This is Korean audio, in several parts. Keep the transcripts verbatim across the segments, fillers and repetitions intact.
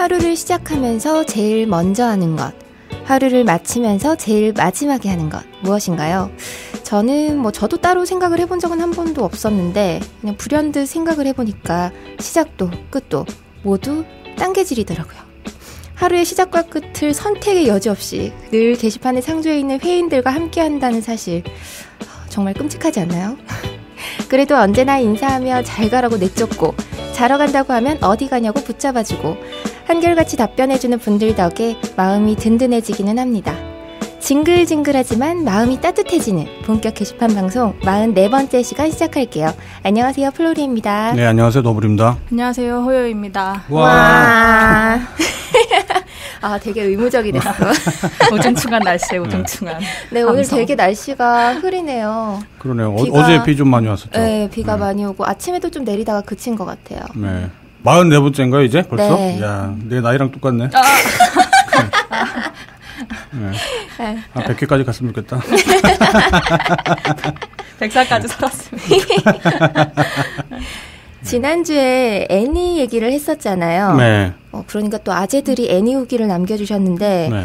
하루를 시작하면서 제일 먼저 하는 것, 하루를 마치면서 제일 마지막에 하는 것 무엇인가요? 저는 뭐 저도 따로 생각을 해본 적은 한 번도 없었는데 그냥 불현듯 생각을 해보니까 시작도 끝도 모두 딴개질이더라고요. 하루의 시작과 끝을 선택의 여지 없이 늘 게시판에 상주해 있는 회인들과 함께 한다는 사실 정말 끔찍하지 않나요? 그래도 언제나 인사하며 잘 가라고 내쫓고 자러 간다고 하면 어디 가냐고 붙잡아주고 한결같이 답변해주는 분들 덕에 마음이 든든해지기는 합니다. 징글징글하지만 마음이 따뜻해지는 본격 게시판 방송 사십사 번째 시간 시작할게요. 안녕하세요, 플로리입니다. 네, 안녕하세요, 너블입니다. 안녕하세요, 호요입니다. 와, 와. 아, 되게 의무적이 됐어. 우중충한 날씨에 우중충한. 네, 오늘 감성. 되게 날씨가 흐리네요. 그러네요. 비가, 어제 비 좀 많이 왔었죠. 네, 비가 네. 많이 오고 아침에도 좀 내리다가 그친 것 같아요. 네. 마흔네 번째인가요, 이제? 벌써? 네. 이야, 내 나이랑 똑같네. 아. 네. 네. 아, 백 회까지 갔으면 좋겠다. 백 살까지 살았으면. 지난주에 애니 얘기를 했었잖아요. 네. 어, 그러니까 또 아재들이 애니 후기를 남겨주셨는데 네.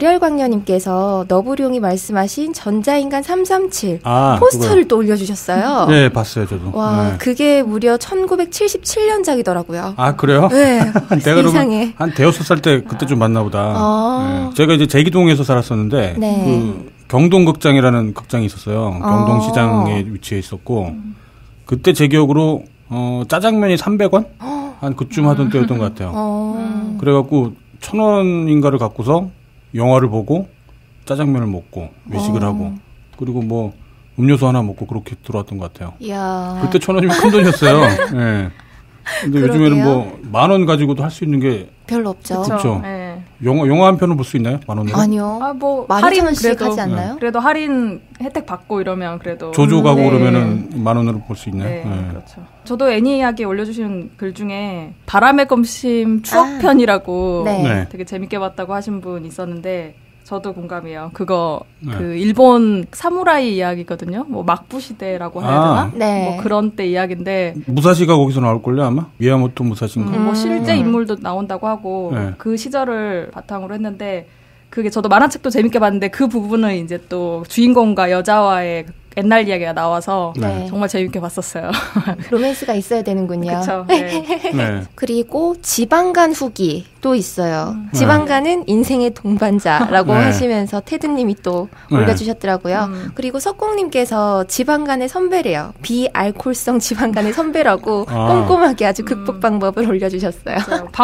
열혈광녀님께서 너부룡이 말씀하신 전자인간 삼삼칠 아, 포스터를 그거요. 또 올려주셨어요. 네, 봤어요, 저도. 와, 네. 그게 무려 천구백칠십칠 년작이더라고요. 아, 그래요? 네. 내가 그러면 한 대여섯 살 때 그때 좀 봤나 보다. 아. 네. 제가 이제 제기동에서 살았었는데 네. 그 경동극장이라는 극장이 있었어요. 경동시장에 아. 위치해 있었고 음. 그때 제 기억으로 어, 짜장면이 삼백 원? 한 그쯤 하던 때였던 것 같아요. 어. 그래갖고 천 원인가를 갖고서 영화를 보고 짜장면을 먹고 외식을 어. 하고 그리고 뭐 음료수 하나 먹고 그렇게 들어왔던 것 같아요. 이야. 그때 천 원이면 큰 돈이었어요. 네. 근데 그러게요. 요즘에는 뭐 만 원 가지고도 할 수 있는 게 별로 없죠. 그렇죠. 네. 영화 영화 한 편을 볼 수 있나요? 만 원으로? 아니요. 아, 뭐 할인 그래도 하지 않나요? 네. 그래도 할인 혜택 받고 이러면 그래도 조조 가고 네. 그러면은 만 원으로 볼 수 있나요? 네, 네. 그렇죠. 저도 애니 이야기 올려주신 글 중에 바람의 검심 추억편이라고 아, 네. 네. 되게 재밌게 봤다고 하신 분 있었는데 저도 공감해요. 그거 네. 그 일본 사무라이 이야기거든요. 뭐 막부 시대라고 해야 되나? 아. 네. 뭐 그런 때 이야기인데 무사시가 거기서 나올걸요 아마? 미야모토 무사시인가? 음, 뭐 실제 네. 인물도 나온다고 하고 네. 그 시절을 바탕으로 했는데 그게 저도 만화책도 재밌게 봤는데 그 부분은 이제 또 주인공과 여자와의 옛날 이야기가 나와서 네. 정말 재밌게 봤었어요. 로맨스가 있어야 되는군요. 그렇죠. 네. 네. 그리고 지방간 후기 또 있어요. 음. 지방간은 인생의 동반자라고 네. 하시면서 테드님이 또 네. 올려주셨더라고요. 음. 그리고 석공님께서 지방간의 선배래요. 비알콜성 지방간의 선배라고 아. 꼼꼼하게 아주 극복 방법을 올려주셨어요.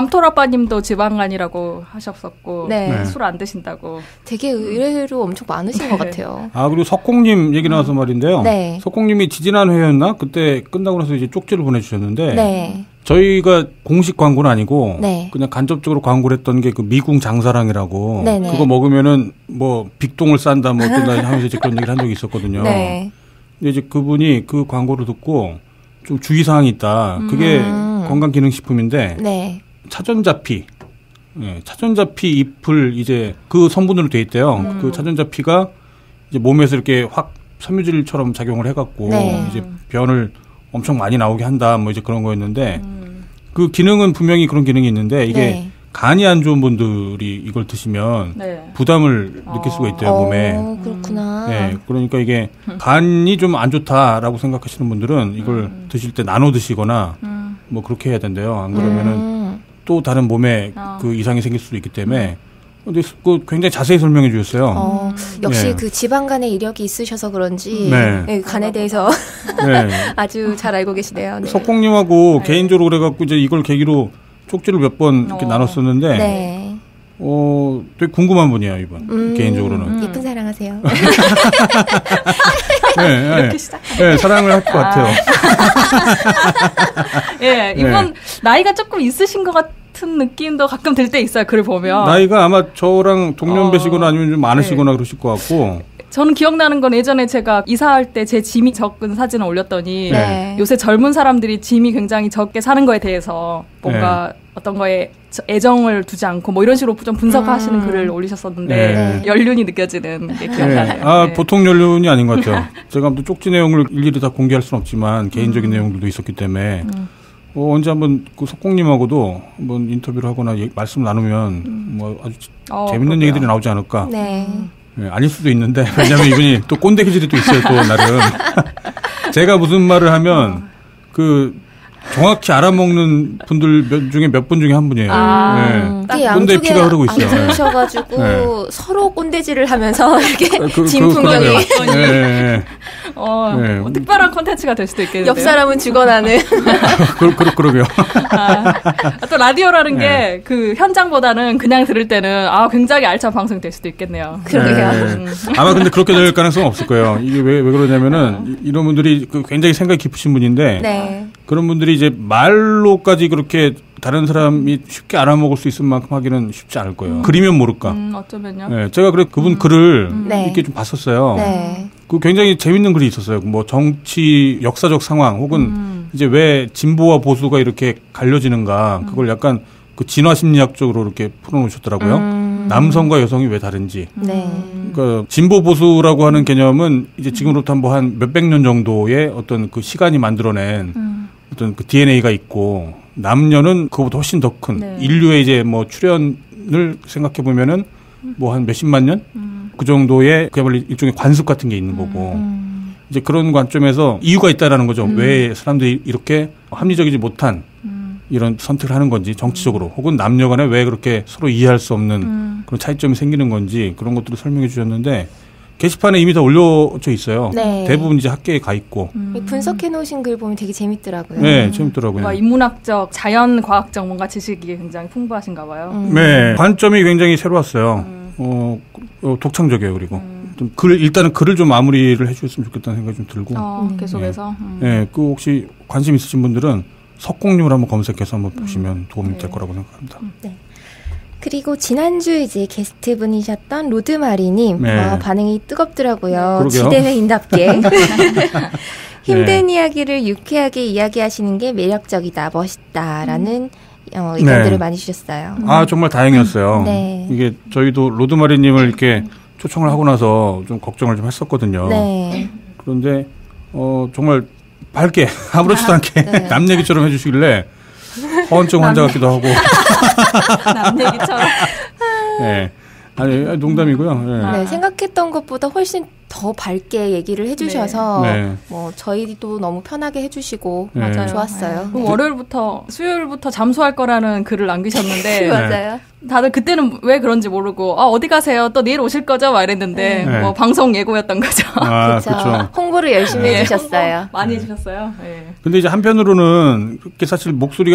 밤토라빠님도 지방간이라고 하셨었고 네. 네. 술 안 드신다고. 되게 의외로 엄청 많으신 것 네. 같아요. 아 그리고 석공님 얘기 나와서 말인데요. 네. 석공님이 지지난 회였나 그때 끝나고 나서 이제 쪽지를 보내주셨는데 네. 저희가 공식 광고는 아니고 네. 그냥 간접적으로 광고를 했던 게 그 미궁 장사랑이라고 네네. 그거 먹으면은 뭐 빅동을 싼다 뭐 어쩐다 하면서 이제 그런 얘기를 한 적이 있었거든요. 네. 근데 이제 그분이 그 광고를 듣고 좀 주의사항이 있다. 그게 음. 건강기능식품인데 네. 차전자피, 예, 차전자피 잎을 이제 그 성분으로 돼 있대요. 음. 그 차전자피가 이제 몸에서 이렇게 확 섬유질처럼 작용을 해갖고 네. 이제 변을 엄청 많이 나오게 한다. 뭐 이제 그런 거였는데 음. 그 기능은 분명히 그런 기능이 있는데 이게 네. 간이 안 좋은 분들이 이걸 드시면 네. 부담을 느낄 수가 있대요, 몸에. 어, 그렇구나. 네, 그러니까 이게 간이 좀 안 좋다라고 생각하시는 분들은 이걸 음. 드실 때 나눠 드시거나 음. 뭐 그렇게 해야 된대요. 안 그러면은 음. 또 다른 몸에 어. 그 이상이 생길 수도 있기 때문에 근데 그 굉장히 자세히 설명해 주셨어요. 어, 역시 네. 그 지방간의 이력이 있으셔서 그런지 네. 네, 간에 대해서 네. 아주 잘 알고 계시네요. 네. 석공님하고 네. 개인적으로 그래갖고 이제 이걸 계기로 쪽지를 몇 번 이렇게 어. 나눴었는데 네. 어, 되게 궁금한 분이에요, 이분. 음, 개인적으로는. 음. 예쁜 사랑하세요. 네, 네. 이렇게 시작. 네, 사랑을 할 것 같아요. 예, 이분 네. 나이가 조금 있으신 것 같은 느낌도 가끔 들 때 있어요. 글을 보면. 나이가 아마 저랑 동년배시거나 어. 아니면 좀 많으시거나 그러실 것 같고. 저는 기억나는 건 예전에 제가 이사할 때 제 짐이 적은 사진을 올렸더니 네. 요새 젊은 사람들이 짐이 굉장히 적게 사는 거에 대해서 뭔가 어떤 거에 저- 애정을 두지 않고 뭐 이런 식으로 좀 분석하시는 음. 글을 올리셨었는데 네. 연륜이 느껴지는 게 네. 기억나요. 아, 네. 보통 연륜이 아닌 것 같아요. 제가 또 쪽지 내용을 일일이 다 공개할 수는 없지만 개인적인 음. 내용들도 있었기 때문에 음. 어, 언제 한번 그 석공님하고도 한번 인터뷰를 하거나 예, 말씀 나누면 음. 뭐 아주 어, 재밌는 그렇구나. 얘기들이 나오지 않을까. 네. 네, 아닐 수도 있는데 왜냐하면 이분이 또 꼰대 기질이 또 있어요. 또 나름. 제가 무슨 말을 하면 어. 그 정확히 알아먹는 분들 몇 중에 몇 분 중에 한 분이에요. 아, 네. 꼰대 피가 흐르고 있어요. 앉으셔가지고 네. 서로 꼰대질을 하면서 이렇게 그, 진풍경이. 그, 네, 네. 어, 네. 뭐 특별한 콘텐츠가 될 수도 있겠네요. 옆 사람은 죽어나는. 그, 그, 그러게요. 아, 또 라디오라는 네. 게 그 현장보다는 그냥 들을 때는 아 굉장히 알찬 방송이 될 수도 있겠네요. 그러게요. 네. 음. 아마 근데 그렇게 될 가능성은 없을 거예요. 이게 왜, 왜 그러냐면은 어. 이런 분들이 그 굉장히 생각이 깊으신 분인데 네. 그런 분들이 이제 말로까지 그렇게 다른 사람이 쉽게 알아먹을 수 있을 만큼 하기는 쉽지 않을 거예요. 음. 글이면 모를까. 음, 어쩌면요. 네, 제가 그래 그분 음. 글을 음. 이렇게 좀 봤었어요. 네. 그 굉장히 재밌는 글이 있었어요. 뭐 정치 역사적 상황 혹은 음. 이제 왜 진보와 보수가 이렇게 갈려지는가 그걸 약간 그 진화 심리학적으로 이렇게 풀어놓으셨더라고요. 음. 남성과 여성이 왜 다른지. 네. 그러니까 진보 보수라고 하는 개념은 이제 지금부터 뭐 한 몇백 년 정도의 어떤 그 시간이 만들어낸 음. 어떤 그 디엔에이가 있고 남녀는 그거보다 훨씬 더 큰 네. 인류의 이제 뭐 출현을 생각해 보면은 뭐 한 몇십만 년? 음. 그 정도의 그야말로 일종의 관습 같은 게 있는 거고. 음. 이제 그런 관점에서 이유가 있다라는 거죠. 음. 왜 사람들이 이렇게 합리적이지 못한 음. 이런 선택을 하는 건지 정치적으로 음. 혹은 남녀 간에 왜 그렇게 서로 이해할 수 없는 음. 그런 차이점이 생기는 건지 그런 것들을 설명해 주셨는데 게시판에 이미 다 올려져 있어요. 네. 대부분 이제 학계에 가 있고. 음. 분석해 놓으신 글 보면 되게 재밌더라고요. 네, 재밌더라고요. 와, 인문학적, 자연과학적 뭔가 지식이 굉장히 풍부하신가 봐요. 음. 네, 관점이 굉장히 새로웠어요. 음. 어, 어, 독창적이에요. 그리고 음. 좀 글, 일단은 글을 좀 마무리를 해주셨으면 좋겠다는 생각이 좀 들고. 어, 음. 계속해서. 음. 네, 그 혹시 관심 있으신 분들은 석공님을 한번 검색해서 한번 음. 보시면 도움이 네. 될 거라고 생각합니다. 네. 그리고 지난주 이제 게스트 분이셨던 로드마리님 네. 어, 반응이 뜨겁더라고요. 지대회인답게. 힘든 네. 이야기를 유쾌하게 이야기하시는 게 매력적이다, 멋있다라는 음. 어, 의견들을 네. 많이 주셨어요. 아 정말 다행이었어요. 네. 이게 저희도 로드마리님을 이렇게 초청을 하고 나서 좀 걱정을 좀 했었거든요. 네. 그런데 어, 정말 밝게 아무렇지도 않게 네. 남 얘기처럼 해주시길래 허언증 환자 같기도 하고. 남 얘기처럼. 네. 아니, 농담이고요. 네. 네, 생각했던 것보다 훨씬 더 밝게 얘기를 해주셔서 네. 뭐 저희도 너무 편하게 해주시고 네. 맞아요. 좋았어요. 네. 월요일부터 수요일부터 잠수할 거라는 글을 남기셨는데 맞아요. 다들 그때는 왜 그런지 모르고 아, 어디 가세요? 또 내일 오실 거죠? 막 이랬는데 네. 뭐 방송 예고였던 거죠. 아, 그렇죠. 홍보를 열심히 네. 해주셨어요. 많이 해주셨어요. 네. 근데 이제 한편으로는 그렇게 사실 목소리가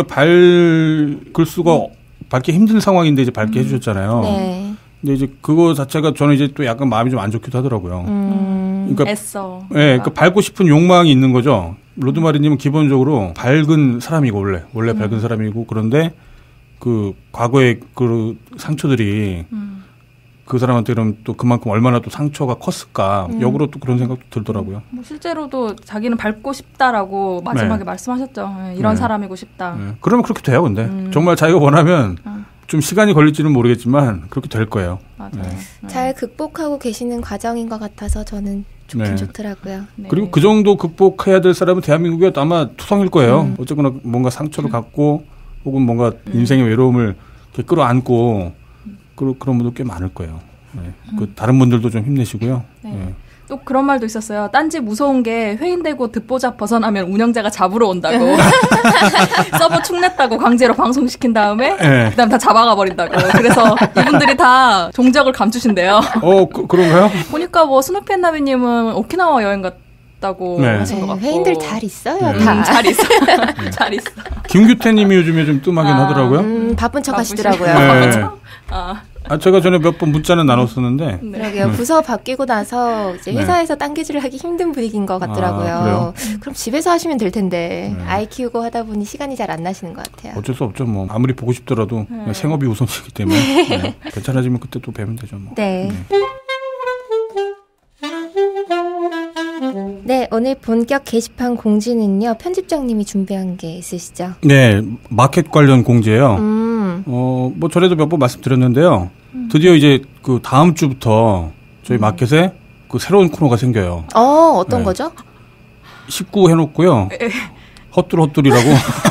밝을 수가 음. 밝기 힘든 상황인데 이제 밝게 음. 해주셨잖아요. 네. 근데 이제 그거 자체가 저는 이제 또 약간 마음이 좀 안 좋기도 하더라고요. 음, 그러니까 애써. 네, 그러니까 밝고 싶은 욕망이 있는 거죠. 로드마리님은 기본적으로 밝은 사람이고 원래 원래 음. 밝은 사람이고 그런데 그 과거의 그 상처들이 음. 그 사람한테 그럼 또 그만큼 얼마나 또 상처가 컸을까. 음. 역으로 또 그런 생각도 들더라고요. 뭐 실제로도 자기는 밝고 싶다라고 마지막에 네. 말씀하셨죠. 네, 이런 네. 사람이고 싶다. 네. 그러면 그렇게 돼요. 근데 음. 정말 자기가 원하면. 음. 좀 시간이 걸릴지는 모르겠지만 그렇게 될 거예요. 맞아요. 네. 잘 극복하고 계시는 과정인 것 같아서 저는 좋긴 네. 좋더라고요. 네. 그리고 그 정도 극복해야 될 사람은 대한민국에 아마 투성일 거예요. 음. 어쨌거나 뭔가 상처를 음. 갖고 혹은 뭔가 음. 인생의 외로움을 이렇게 끌어안고 음. 그, 그런 분들 꽤 많을 거예요. 네. 음. 그 다른 분들도 좀 힘내시고요. 네. 네. 또 그런 말도 있었어요. 딴지 무서운 게 회인되고 듣보잡 벗어나면 운영자가 잡으러 온다고. 서버 축냈다고 강제로 방송시킨 다음에 네. 그다음 다 잡아가 버린다고. 그래서 이분들이 다 종적을 감추신대요. 어, 그, 그런가요? 보니까 뭐 스누피 앤나비님은 오키나와 여행 갔다고 네. 하신 것 같고. 회인들 잘 있어요. 네. 다. 음, 잘 있어요. 네. 잘 있어. 김규태님이 요즘에 좀 뜸하긴 아, 하더라고요. 음, 바쁜 척 하시더라고요. 네. 아. 아, 제가 전에 몇 번 문자는 나눴었는데. 네. 그러게요. 부서 바뀌고 나서 이제 회사에서 네. 딴개질을 하기 힘든 분위기인 것 같더라고요. 아, 그래요? 그럼 집에서 하시면 될 텐데 네. 아이 키우고 하다 보니 시간이 잘 안 나시는 것 같아요. 어쩔 수 없죠. 뭐 아무리 보고 싶더라도 네. 생업이 우선이기 때문에 네. 네. 괜찮아지면 그때 또 뵈면 되죠. 뭐. 네. 네. 네, 오늘 본격 게시판 공지는요. 편집장님이 준비한 게 있으시죠? 네, 마켓 관련 공지예요. 음. 어, 뭐 전에도 몇 번 말씀드렸는데요. 음. 드디어 이제 그 다음 주부터 저희 음. 마켓에 그 새로운 코너가 생겨요. 어, 어떤 네. 거죠? 십구 해놓고요. 헛둘헛둘이라고.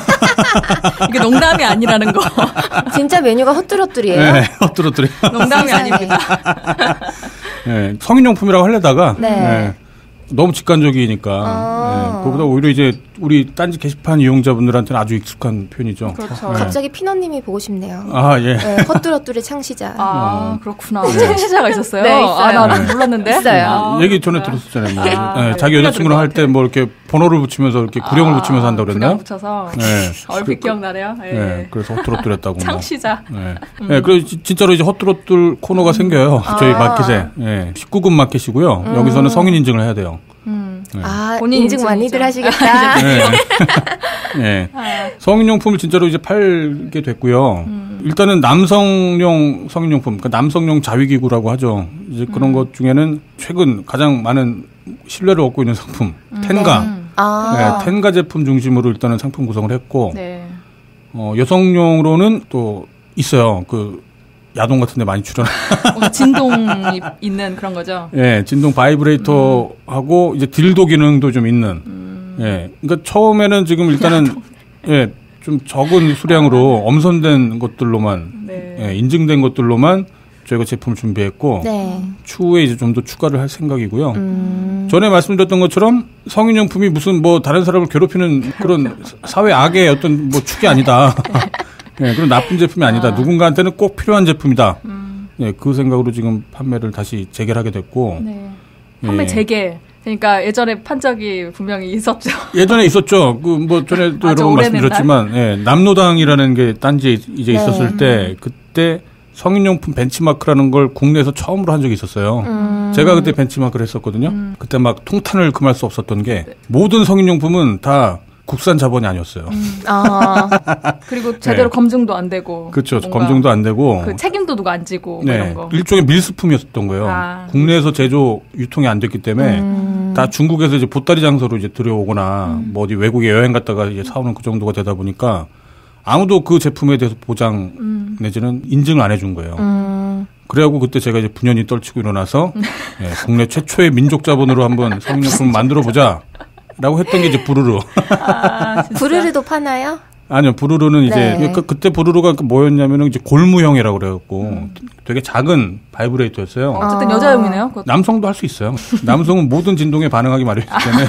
이게 농담이 아니라는 거. 진짜 메뉴가 헛둘헛둘이에요? 네, 헛둘헛둘이. 농담이 아닙니다. 네, 성인용품이라고 하려다가 네. 네, 너무 직관적이니까 아. 네, 그보다 오히려 이제 우리 딴지 게시판 이용자분들한테는 아주 익숙한 표현이죠. 그렇죠. 네. 갑자기 피너님이 보고 싶네요. 아 예. 네, 헛둘헛둘의 창시자. 아, 그렇구나. 네. 창시자가 있었어요? 네, 있어요. 아, 나는 몰랐는데. 있어요. 아, 얘기 전에 들었었잖아요. 뭐. 아, 네, 네. 자기 여자친구랑 할 때 뭐 이렇게 번호를 붙이면서 이렇게 구령을 아, 붙이면서 한다고 그랬나요? 구령 붙여서. 네. 얼핏 기억나네요. 네. 네, 그래서 헛둘헛둘했다고. 창시자. 뭐. 네. 음. 네, 그래서 진짜로 이제 헛둘헛둘 코너가 음. 생겨요. 아. 저희 마켓에. 네, 십구 금 마켓이고요. 음. 여기서는 성인 인증을 해야 돼요. 음. 네. 아, 본인 인증 인증이죠. 많이들 하시겠다. 네. 네. 아. 성인용품을 진짜로 이제 팔게 됐고요. 음. 일단은 남성용 성인용품, 그러니까 남성용 자위기구라고 하죠. 이제 그런 음. 것 중에는 최근 가장 많은 신뢰를 얻고 있는 상품, 음. 텐가. 음. 아. 네, 텐가 제품 중심으로 일단은 상품 구성을 했고, 네. 어, 여성용으로는 또 있어요. 그 야동 같은 데 많이 출연. 뭔가 진동이 있는 그런 거죠. 예, 네, 진동 바이브레이터하고 음. 이제 딜도 기능도 좀 있는. 음. 예. 네, 그러니까 처음에는 지금 일단은 예, 네, 좀 적은 수량으로 엄선된 것들로만 네. 예, 인증된 것들로만 저희가 제품을 준비했고 네. 추후에 이제 좀 더 추가를 할 생각이고요. 음. 전에 말씀드렸던 것처럼 성인용품이 무슨 뭐 다른 사람을 괴롭히는 그런 사회 악의 어떤 뭐 축이 아니다. 네, 그런 나쁜 제품이 아니다. 아. 누군가한테는 꼭 필요한 제품이다. 음. 네, 그 생각으로 지금 판매를 다시 재개하게 됐고. 네. 판매 예. 재개. 그러니까 예전에 판 적이 분명히 있었죠. 예전에 있었죠. 그 뭐 전에도 여러 번 말씀드렸지만, 예, 남노당이라는 게 딴지에 이제 네. 있었을 때 그때 성인용품 벤치마크라는 걸 국내에서 처음으로 한 적이 있었어요. 음. 제가 그때 벤치마크를 했었거든요. 음. 그때 막 통탄을 금할 수 없었던 게 모든 성인용품은 다 국산 자본이 아니었어요. 음. 아. 그리고 제대로 네. 검증도 안 되고. 그렇죠. 검증도 안 되고. 그 책임도 누가 안 지고. 뭐 네. 이런 거. 일종의 밀수품이었던 거예요. 아. 국내에서 제조, 유통이 안 됐기 때문에 음. 다 중국에서 이제 보따리 장소로 이제 들여오거나 음. 뭐 어디 외국에 여행 갔다가 이제 사오는 그 정도가 되다 보니까 아무도 그 제품에 대해서 보장 음. 내지는 인증을 안 해준 거예요. 음. 그래갖고 그때 제가 이제 분연히 떨치고 일어나서 예, 국내 최초의 민족 자본으로 한번 성인용품을 만들어 보자. 라고 했던 게 이제 부르르. 아, 진짜? 부르르도 파나요? 아니요, 부르르는 이제, 네. 그, 그때 부르르가 뭐였냐면은 이제 골무형이라고 그래갖고 음. 되게 작은 바이브레이터였어요. 어쨌든 아. 여자용이네요. 그것도. 남성도 할 수 있어요. 남성은 모든 진동에 반응하기 마련이기 때문에.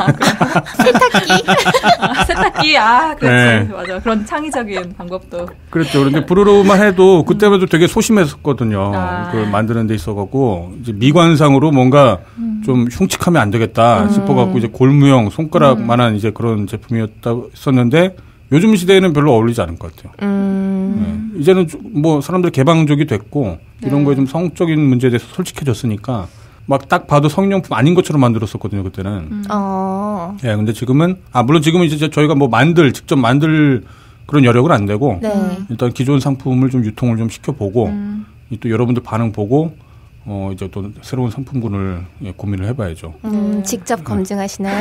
세탁기. 아, 세탁기. 아, 그렇지. 네. 맞아. 그런 창의적인 방법도. 그렇죠. 그런데 부르르만 해도 그때만 해도 되게 소심했었거든요. 아. 그걸 만드는 데 있어갖고 이제 미관상으로 뭔가 음. 좀 흉측하면 안 되겠다 음. 싶어갖고 이제 골무형 손가락만한 이제 그런 제품이었다 했었는데 요즘 시대에는 별로 어울리지 않을 것 같아요. 음. 네. 이제는 좀 뭐 사람들이 개방적이 됐고 이런 네. 거에 좀 성적인 문제에 대해서 솔직해졌으니까 막 딱 봐도 성인용품 아닌 것처럼 만들었었거든요 그때는. 음. 어. 예, 근데 지금은 아 물론 지금은 이제 저희가 뭐 만들 직접 만들 그런 여력은 안 되고 네. 일단 기존 상품을 좀 유통을 좀 시켜보고 음. 또 여러분들 반응 보고 어 이제 또 새로운 상품군을 예, 고민을 해봐야죠. 음, 네. 직접 검증하시나요?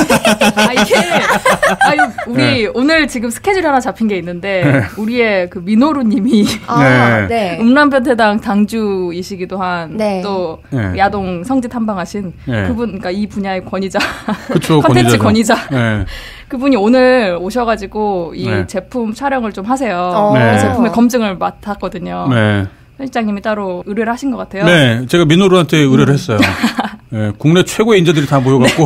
아, 이게, 아유, 우리 네. 오늘 지금 스케줄이 하나 잡힌 게 있는데, 우리의 그 민호루 님이 아, 네. 네. 음란변태당 당주이시기도 한, 네. 또, 네. 야동 성지 탐방하신 네. 그분, 그러니까 이 분야의 권위자. 그렇죠. 컨텐츠 권위자. 네. 그분이 오늘 오셔가지고 이 네. 제품 촬영을 좀 하세요. 어. 네. 그 제품의 검증을 맡았거든요. 네. 편집장님이 따로 의뢰를 하신 것 같아요. 네, 제가 민호루한테 의뢰를 음. 했어요. 네, 국내 최고의 인재들이 다 모여갖고.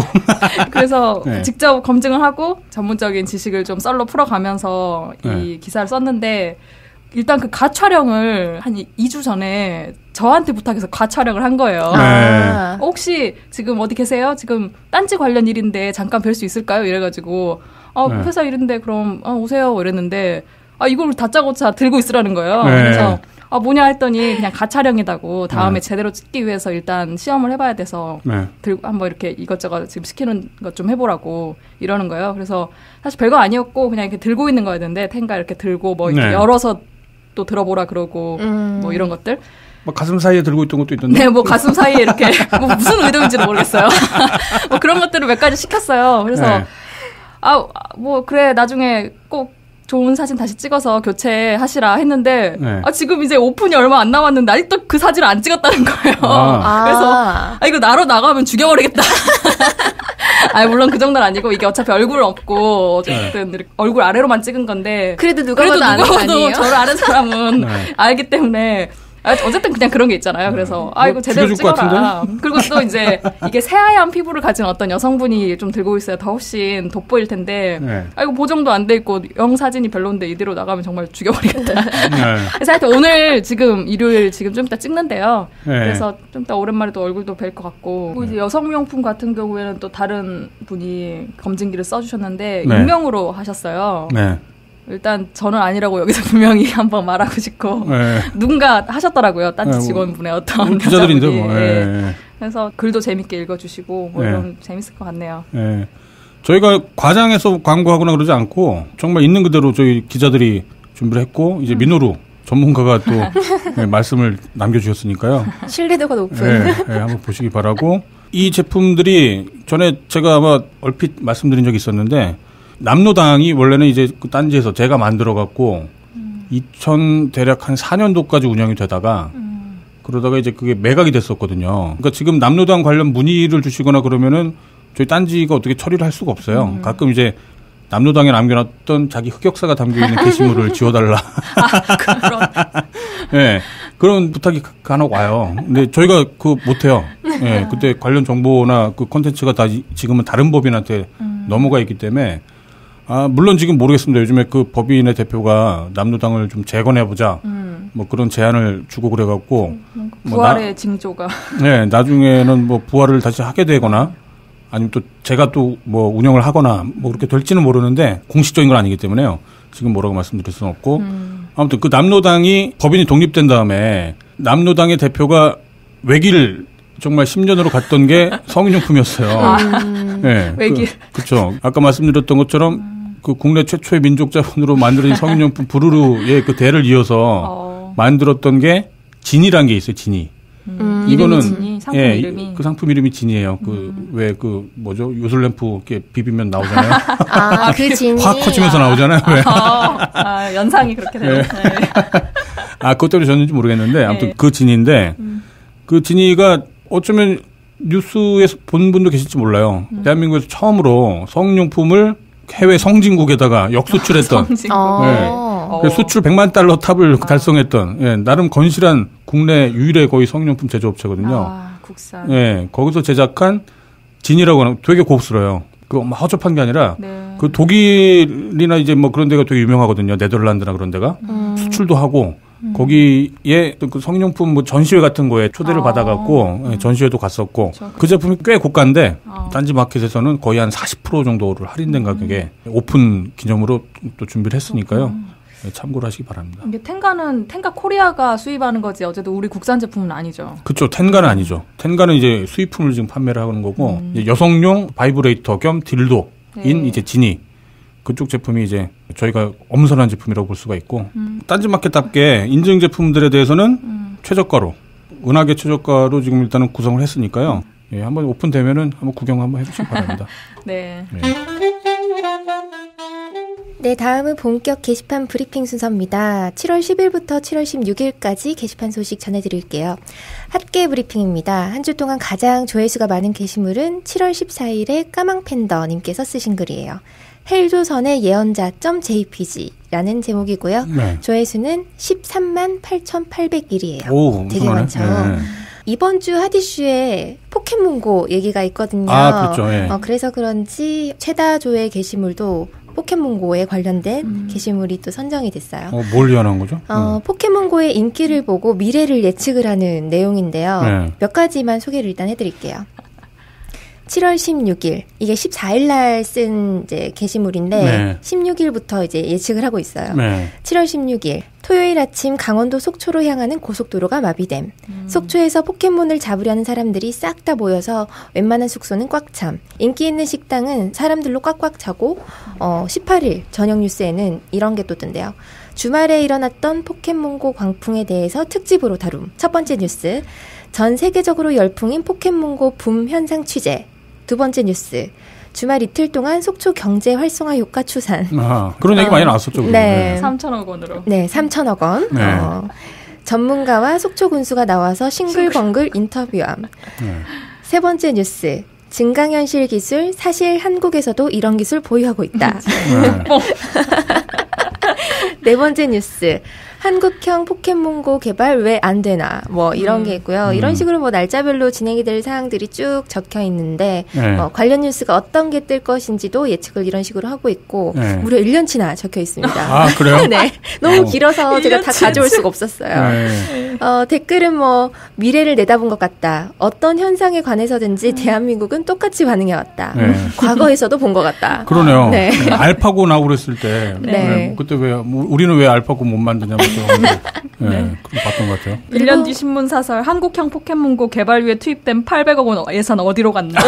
그래서 네. 직접 검증을 하고 전문적인 지식을 좀 썰로 풀어가면서 이 네. 기사를 썼는데 일단 그 가 촬영을 한 이 주 전에 저한테 부탁해서 가 촬영을 한 거예요. 네. 아. 어, 혹시 지금 어디 계세요? 지금 딴지 관련 일인데 잠깐 뵐 수 있을까요? 이래가지고 어, 네. 회사 일인데 그럼 어, 오세요 이랬는데 아 이걸 다짜고짜 들고 있으라는 거예요. 네. 그래서 아 뭐냐 했더니 그냥 가 촬영이다고 다음에 네. 제대로 찍기 위해서 일단 시험을 해봐야 돼서 네. 들고 한번 이렇게 이것저것 지금 시키는 것 좀 해보라고 이러는 거예요. 그래서 사실 별거 아니었고 그냥 이렇게 들고 있는 거였는데 텐가 이렇게 들고 뭐 이렇게 네. 열어서 또 들어보라 그러고 음. 뭐 이런 것들. 막 가슴 사이에 들고 있던 것도 있던데. 네, 뭐 가슴 사이에 이렇게 뭐 무슨 의도인지는 모르겠어요. 뭐 그런 것들을 몇 가지 시켰어요. 그래서 네. 아 뭐 그래 나중에 꼭 좋은 사진 다시 찍어서 교체하시라 했는데 네. 아 지금 이제 오픈이 얼마 안 남았는데 아직도 그 사진을 안 찍었다는 거예요. 아. 그래서 아. 아 이거 나로 나가면 죽여버리겠다. 아니, 물론 그 정도는 아니고, 이게 어차피 얼굴 없고, 어쨌든 네. 얼굴 아래로만 찍은 건데. 그래도 누가 봐도 아는 거 아니에요? 저를 아는 사람은 네. 알기 때문에. 어쨌든 그냥 그런 게 있잖아요. 그래서 아 이거 제대로 찍어라. 그리고 또 이제 이게 새하얀 피부를 가진 어떤 여성분이 좀 들고 있어야 더 훨씬 돋보일 텐데 네. 아 이거 보정도 안 돼 있고 영 사진이 별론데 이대로 나가면 정말 죽여버리겠다. 네. 그래서 하여튼 오늘 지금 일요일 지금 좀 이따 찍는데요. 네. 그래서 좀 이따 오랜만에 또 얼굴도 뵐 것 같고 뭐 이제 여성용품 같은 경우에는 또 다른 분이 검증기를 써주셨는데 네. 익명으로 하셨어요. 네. 일단 저는 아니라고 여기서 분명히 한번 말하고 싶고 네. 누군가 하셨더라고요. 딴지 직원분의 어떤 기자들인데 뭐. 네. 그래서 글도 재밌게 읽어주시고 뭐 네. 이런 재밌을 것 같네요. 네. 저희가 과장해서 광고하거나 그러지 않고 정말 있는 그대로 저희 기자들이 준비를 했고 이제 민호루 전문가가 또 네, 말씀을 남겨주셨으니까요. 신뢰도가 높은. 네, 네, 한번 보시기 바라고. 이 제품들이 전에 제가 아마 얼핏 말씀드린 적이 있었는데 남노당이 원래는 이제 그 딴지에서 제가 만들어갖고 음. 이천 대략 한 사 년도까지 운영이 되다가 음. 그러다가 이제 그게 매각이 됐었거든요. 그러니까 지금 남노당 관련 문의를 주시거나 그러면은 저희 딴지가 어떻게 처리를 할 수가 없어요. 음. 가끔 이제 남노당에 남겨놨던 자기 흑역사가 담겨있는 게시물을 지워달라. 아, 그런. 네, 그런 부탁이 간혹 와요. 근데 저희가 그 못해요. 네, 그때 관련 정보나 그 콘텐츠가 다 지금은 다른 법인한테 음. 넘어가 있기 때문에 아, 물론 지금 모르겠습니다. 요즘에 그 법인의 대표가 남노당을 좀 재건해보자. 음. 뭐 그런 제안을 주고 그래갖고. 음, 부활의 뭐 나, 징조가. 네, 나중에는 뭐 부활을 다시 하게 되거나 아니면 또 제가 또 뭐 운영을 하거나 뭐 그렇게 될지는 모르는데 공식적인 건 아니기 때문에요. 지금 뭐라고 말씀드릴 수는 없고. 음. 아무튼 그 남노당이 법인이 독립된 다음에 남노당의 대표가 외길 정말 십 년으로 갔던 게 성인용품이었어요. 아, 네, 외길. 그, 그쵸. 아까 말씀드렸던 것처럼 음. 그 국내 최초의 민족 자본으로 만들어진 성인용품 부르르의 그 대를 이어서 어. 만들었던 게 진이란 게 있어요. 진이. 음, 이거는 진이? 상품 예, 이름이 그 상품 이름이 진이에요. 그 왜 그 음. 그 뭐죠? 요술램프 이렇게 비비면 나오잖아요. 아, 그 진이 확 커지면서 나오잖아요. 왜? 아, 아, 연상이 그렇게 되는. 네. 아, 그것 때문에 졌는지 모르겠는데 아무튼 네. 그 진인데 음. 그 진이가 어쩌면 뉴스에서 본 분도 계실지 몰라요. 음. 대한민국에서 처음으로 성용품을 해외 성진국에다가 역수출했던 성진국. 네. 어. 수출 백만 달러 탑을 아. 달성했던 예, 나름 건실한 국내 유일의 거의 성용품 제조업체거든요. 아, 국산. 예, 거기서 제작한 진이라고 하는 되게 고급스러워요. 그 허접한 게 아니라 네. 그 독일이나 이제 뭐 그런 데가 되게 유명하거든요. 네덜란드나 그런 데가 음. 수출도 하고 음. 거기에 그 성인용품 뭐 전시회 같은 거에 초대를 아. 받아갖고 음. 전시회도 갔었고 그렇죠. 그 제품이 꽤 고가인데 아. 딴지 마켓에서는 거의 한 사십 퍼센트 정도를 할인된 음. 가격에 오픈 기념으로 또 준비를 했으니까요. 음. 네, 참고를 하시기 바랍니다. 이게 텐가는 텐가 코리아가 수입하는 거지 어제도 우리 국산 제품은 아니죠. 그렇죠. 텐가는 아니죠. 텐가는 이제 수입품을 지금 판매를 하는 거고 음. 여성용 바이브레이터 겸 딜도인 네. 이제 진이 그쪽 제품이 이제 저희가 엄선한 제품이라고 볼 수가 있고 음. 딴지마켓답게 인증 제품들에 대해서는 음. 최저가로 은하계 최저가로 지금 일단은 구성을 했으니까요. 예, 한번 오픈되면은 한번 구경 한번 해보시기 바랍니다. 네. 네. 네, 다음은 본격 게시판 브리핑 순서입니다. 칠월 십일부터 칠월 십육일까지 게시판 소식 전해드릴게요. 핫게 브리핑입니다. 한 주 동안 가장 조회수가 많은 게시물은 칠월 십사일에 까망팬더님께서 쓰신 글이에요. 헬조선의 예언자.jpg라는 제목이고요. 네. 조회수는 십삼만 팔천팔백일이에요. 오, 되게 많죠. 네. 이번 주 핫이슈에 포켓몬고 얘기가 있거든요. 아, 그렇죠. 네. 어, 그래서 그런지 최다 조회 게시물도 포켓몬고에 관련된 음. 게시물이 또 선정이 됐어요. 어, 뭘 예언한 거죠? 어, 음. 포켓몬고의 인기를 보고 미래를 예측을 하는 내용인데요. 네. 몇 가지만 소개를 일단 해드릴게요. 칠월 십육일 이게 십사일 날 쓴 이제 게시물인데 네. 십육일부터 이제 예측을 하고 있어요. 네. 칠월 십육일 토요일 아침 강원도 속초로 향하는 고속도로가 마비됨. 음. 속초에서 포켓몬을 잡으려는 사람들이 싹 다 모여서 웬만한 숙소는 꽉 참. 인기 있는 식당은 사람들로 꽉꽉 차고 어, 십팔일 저녁 뉴스에는 이런 게 또 뜬대요. 주말에 일어났던 포켓몬고 광풍에 대해서 특집으로 다룸. 첫 번째 뉴스. 전 세계적으로 열풍인 포켓몬고 붐 현상 취재. 두 번째 뉴스. 주말 이틀 동안 속초 경제 활성화 효과 추산. 아, 그런 얘기 어, 많이 나왔었죠. 네. 네. 삼천억 원으로. 네, 삼천억 원. 네. 어, 전문가와 속초 군수가 나와서 싱글벙글 인터뷰함. 네. 세 번째 뉴스. 증강현실 기술, 사실 한국에서도 이런 기술 보유하고 있다. 네 번째 뉴스. 한국형 포켓몬고 개발 왜 안 되나 뭐 이런 음. 게 있고요. 음. 이런 식으로 뭐 날짜별로 진행이 될 사항들이 쭉 적혀 있는데 네. 어, 관련 뉴스가 어떤 게 뜰 것인지도 예측을 이런 식으로 하고 있고 네. 무려 일 년치나 적혀 있습니다. 아 그래요? 네, 너무 어. 길어서 제가 다 가져올 수가 없었어요. 네. 어, 댓글은 뭐 미래를 내다본 것 같다. 어떤 현상에 관해서든지 음. 대한민국은 똑같이 반응해왔다. 네. 과거에서도 본 것 같다. 그러네요. 네. 네. 알파고 나오고 그랬을 때 네. 네. 그때 왜 우리는 왜 알파고 못 만드냐고 네, 네. 봤던 것 같아요. 일 년 뒤 신문 사설 한국형 포켓몬고 개발 위해 투입된 팔백억 원 예산 어디로 갔나?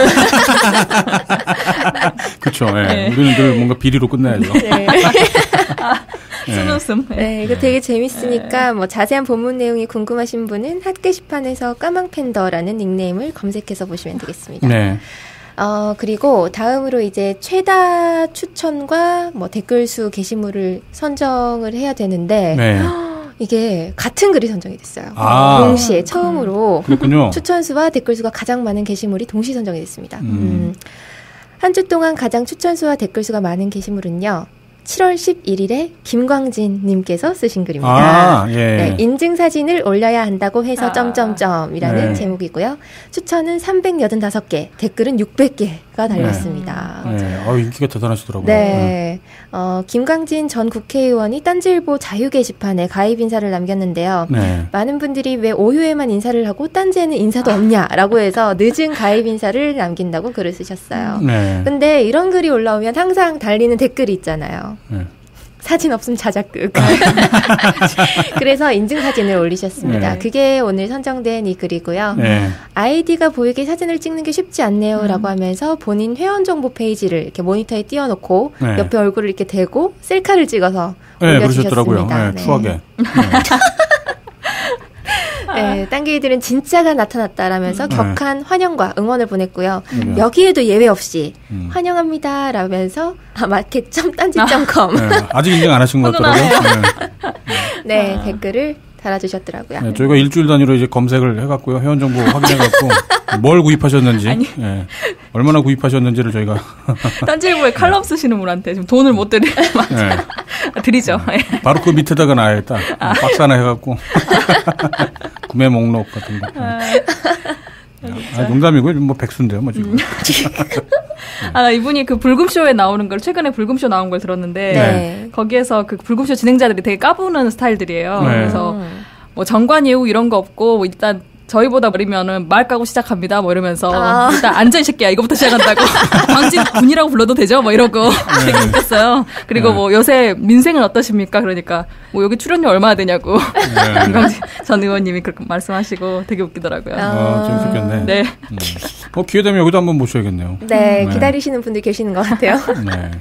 그렇죠. 네. 네. 우리는 늘 뭔가 비리로 끝내야죠. 네. 아, 순웃음. 네. 네, 이거 되게 재밌으니까 뭐 자세한 본문 내용이 궁금하신 분은 핫 게시판에서 까망팬더라는 닉네임을 검색해서 보시면 되겠습니다. 네. 어, 그리고 다음으로 이제 최다 추천과 뭐 댓글 수 게시물을 선정을 해야 되는데, 네. 이게 같은 글이 선정이 됐어요. 아, 동시에 처음으로 그렇군요. 추천수와 댓글 수가 가장 많은 게시물이 동시 선정이 됐습니다. 음. 음. 한 주 동안 가장 추천수와 댓글 수가 많은 게시물은요. 칠월 십일일에 김광진 님께서 쓰신 글입니다. 아, 예. 네, 인증 사진을 올려야 한다고 해서 아, 점점점이라는 네. 제목이고요. 추천은 삼백팔십오 개, 댓글은 육백 개가 달렸습니다. 네. 네. 어, 인기가 대단하시더라고요. 네. 네. 어, 김광진 전 국회의원이 딴지일보 자유 게시판에 가입 인사를 남겼는데요. 네. 많은 분들이 왜 오후에만 인사를 하고 딴지에는 인사도 없냐라고 해서 늦은 가입 인사를 남긴다고 글을 쓰셨어요. 네. 근데 이런 글이 올라오면 항상 달리는 댓글이 있잖아요. 네. 사진 없음 자작극. 그래서 인증사진을 올리셨습니다. 네. 그게 오늘 선정된 이 글이고요. 네. 아이디가 보이게 사진을 찍는 게 쉽지 않네요. 음. 라고 하면서 본인 회원정보 페이지를 이렇게 모니터에 띄워놓고 네. 옆에 얼굴을 이렇게 대고 셀카를 찍어서 네, 올려주셨습니다. 네, 추하게. 네. 네, 딴개이들은 진짜가 나타났다라면서 음. 격한 환영과 응원을 보냈고요. 음. 여기에도 예외 없이 음. 환영합니다 라면서 마켓 점 딴지 점 컴 네, 아직 인증 안 하신 것 같더라고요. 네, 네 아. 댓글을 달아주셨더라고요. 네, 저희가 일주일 단위로 이제 검색을 해갖고요. 회원 정보 확인해갖고 뭘 구입하셨는지, 네, 얼마나 구입하셨는지를 저희가 딴지일보에 칼럼 쓰시는 분한테 지금 돈을 못 드리, 네. 드리죠. 네. 바로 그 밑에다가 놔야겠다. 아. 박스 하나 해갖고 구매 목록 같은 거. 아, 아, 농담이고 뭐 백수인데요, 뭐 지금. 아, 이분이 그 불금쇼에 나오는 걸, 최근에 불금쇼 나온 걸 들었는데, 네. 거기에서 그 불금쇼 진행자들이 되게 까부는 스타일들이에요. 네. 그래서 뭐 정관 예우 이런 거 없고, 뭐 일단 저희보다 어리면은 말 까고 시작합니다. 뭐 이러면서 아. 일단 앉아 이 새끼야 이거부터 시작한다고. 광진 군이라고 불러도 되죠? 뭐 이러고 되게 네. 웃겼어요. 그리고 네. 뭐 요새 민생은 어떠십니까? 그러니까 뭐 여기 출연료 얼마나 되냐고 네. 김광진 전 의원님이 그렇게 말씀하시고 되게 웃기더라고요. 아, 아 재밌었겠네. 네. 음. 어, 기회 되면 여기도 한번 모셔야겠네요. 네, 네. 기다리시는 분들 계시는 것 같아요. 네.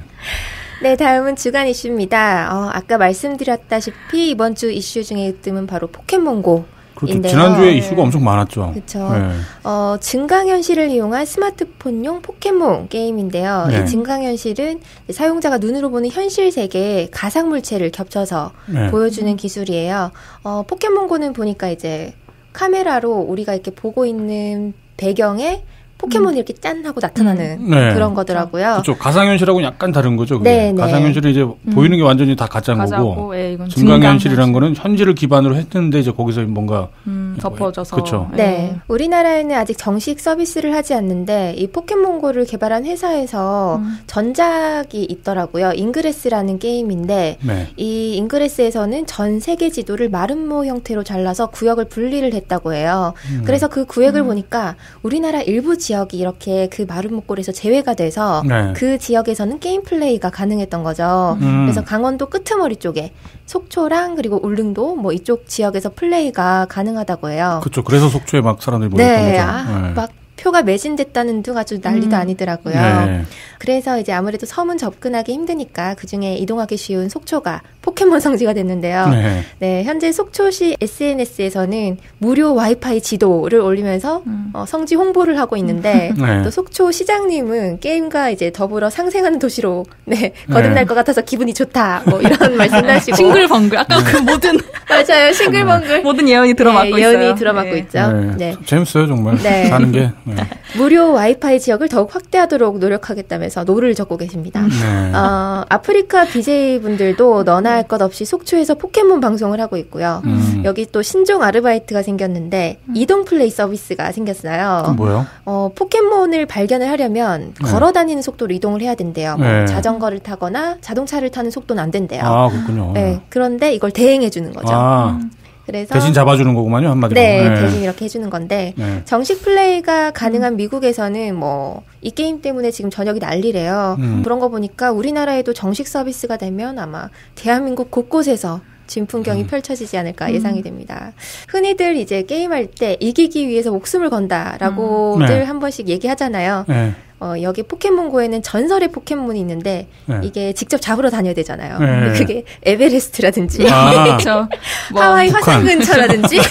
네, 다음은 주간 이슈입니다. 어, 아까 말씀드렸다시피 이번 주 이슈 중에 뜸은 바로 포켓몬고. 그렇죠. 인데요. 지난주에 이슈가 엄청 많았죠. 그렇죠. 네. 어, 증강현실을 이용한 스마트폰용 포켓몬 게임인데요. 네. 이 증강현실은 사용자가 눈으로 보는 현실 세계에 가상물체를 겹쳐서 네. 보여주는 기술이에요. 어, 포켓몬고는 보니까 이제 카메라로 우리가 이렇게 보고 있는 배경에 포켓몬이 음. 이렇게 짠 하고 나타나는 네. 그런 거더라고요. 그렇죠. 가상현실하고는 약간 다른 거죠. 네, 네. 가상현실은 이제 음. 보이는 게 완전히 다 가짜인 거고, 예, 증강현실이란 거는 현실을 기반으로 했는데 이제 거기서 뭔가 음, 덮어져서. 그렇죠. 네. 네. 우리나라에는 아직 정식 서비스를 하지 않는데 이 포켓몬고를 개발한 회사에서 음. 전작이 있더라고요. 잉그레스라는 게임인데 네. 이 잉그레스에서는 전 세계 지도를 마름모 형태로 잘라서 구역을 분리를 했다고 해요. 음. 그래서 그 구역을 음. 보니까 우리나라 일부 지역이 이렇게 그 마름모골에서 제외가 돼서 네. 그 지역에서는 게임 플레이가 가능했던 거죠. 음. 그래서 강원도 끄트머리 쪽에 속초랑 그리고 울릉도 뭐 이쪽 지역에서 플레이가 가능하다고 해요. 그렇죠. 그래서 속초에 막 사람들이 모였던 네. 거죠. 아, 네. 막 표가 매진됐다는 둥 아주 난리도 음. 아니더라고요. 네. 그래서 이제 아무래도 섬은 접근하기 힘드니까 그중에 이동하기 쉬운 속초가 포켓몬 성지가 됐는데요. 네. 네, 현재 속초시 에스엔에스에서는 무료 와이파이 지도를 올리면서 음. 어, 성지 홍보를 하고 있는데 네. 또 속초 시장님은 게임과 이제 더불어 상생하는 도시로 네, 거듭날 네. 것 같아서 기분이 좋다. 뭐 이런 말씀도 하시고 싱글벙글 아까 그 모든 맞아요. 싱글벙글 모든 예언이 들어맞고 네, 있어요. 예언이 들어맞고 네. 있죠. 네. 네. 재밌어요 정말 네. 사는 게. 네. 무료 와이파이 지역을 더욱 확대하도록 노력하겠다면서 노를 적고 계십니다. 네. 어, 아프리카 비제이분들도 너나 할 것 없이 속초에서 포켓몬 방송을 하고 있고요. 음. 여기 또 신종 아르바이트가 생겼는데 음. 이동 플레이 서비스가 생겼어요. 그 뭐요? 어, 포켓몬을 발견을 하려면 네. 걸어 다니는 속도로 이동을 해야 된대요. 뭐 네. 자전거를 타거나 자동차를 타는 속도는 안 된대요. 아, 그렇군요. 네. 그런데 이걸 대행해 주는 거죠. 아. 음. 그래서 대신 잡아주는 거구만요, 한마디로. 네, 네. 대신 이렇게 해주는 건데 네. 정식 플레이가 가능한 음. 미국에서는 뭐 이 게임 때문에 지금 저녁이 난리래요. 음. 그런 거 보니까 우리나라에도 정식 서비스가 되면 아마 대한민국 곳곳에서 진풍경이 음. 펼쳐지지 않을까 예상이 됩니다. 흔히들 이제 게임할 때 이기기 위해서 목숨을 건다라고들 음. 네. 한 번씩 얘기하잖아요. 네. 어, 여기 포켓몬고에는 전설의 포켓몬이 있는데 네. 이게 직접 잡으러 다녀야 되잖아요. 네. 근데 그게 에베레스트라든지 아. 그렇죠. 뭐, 하와이 화산 근처라든지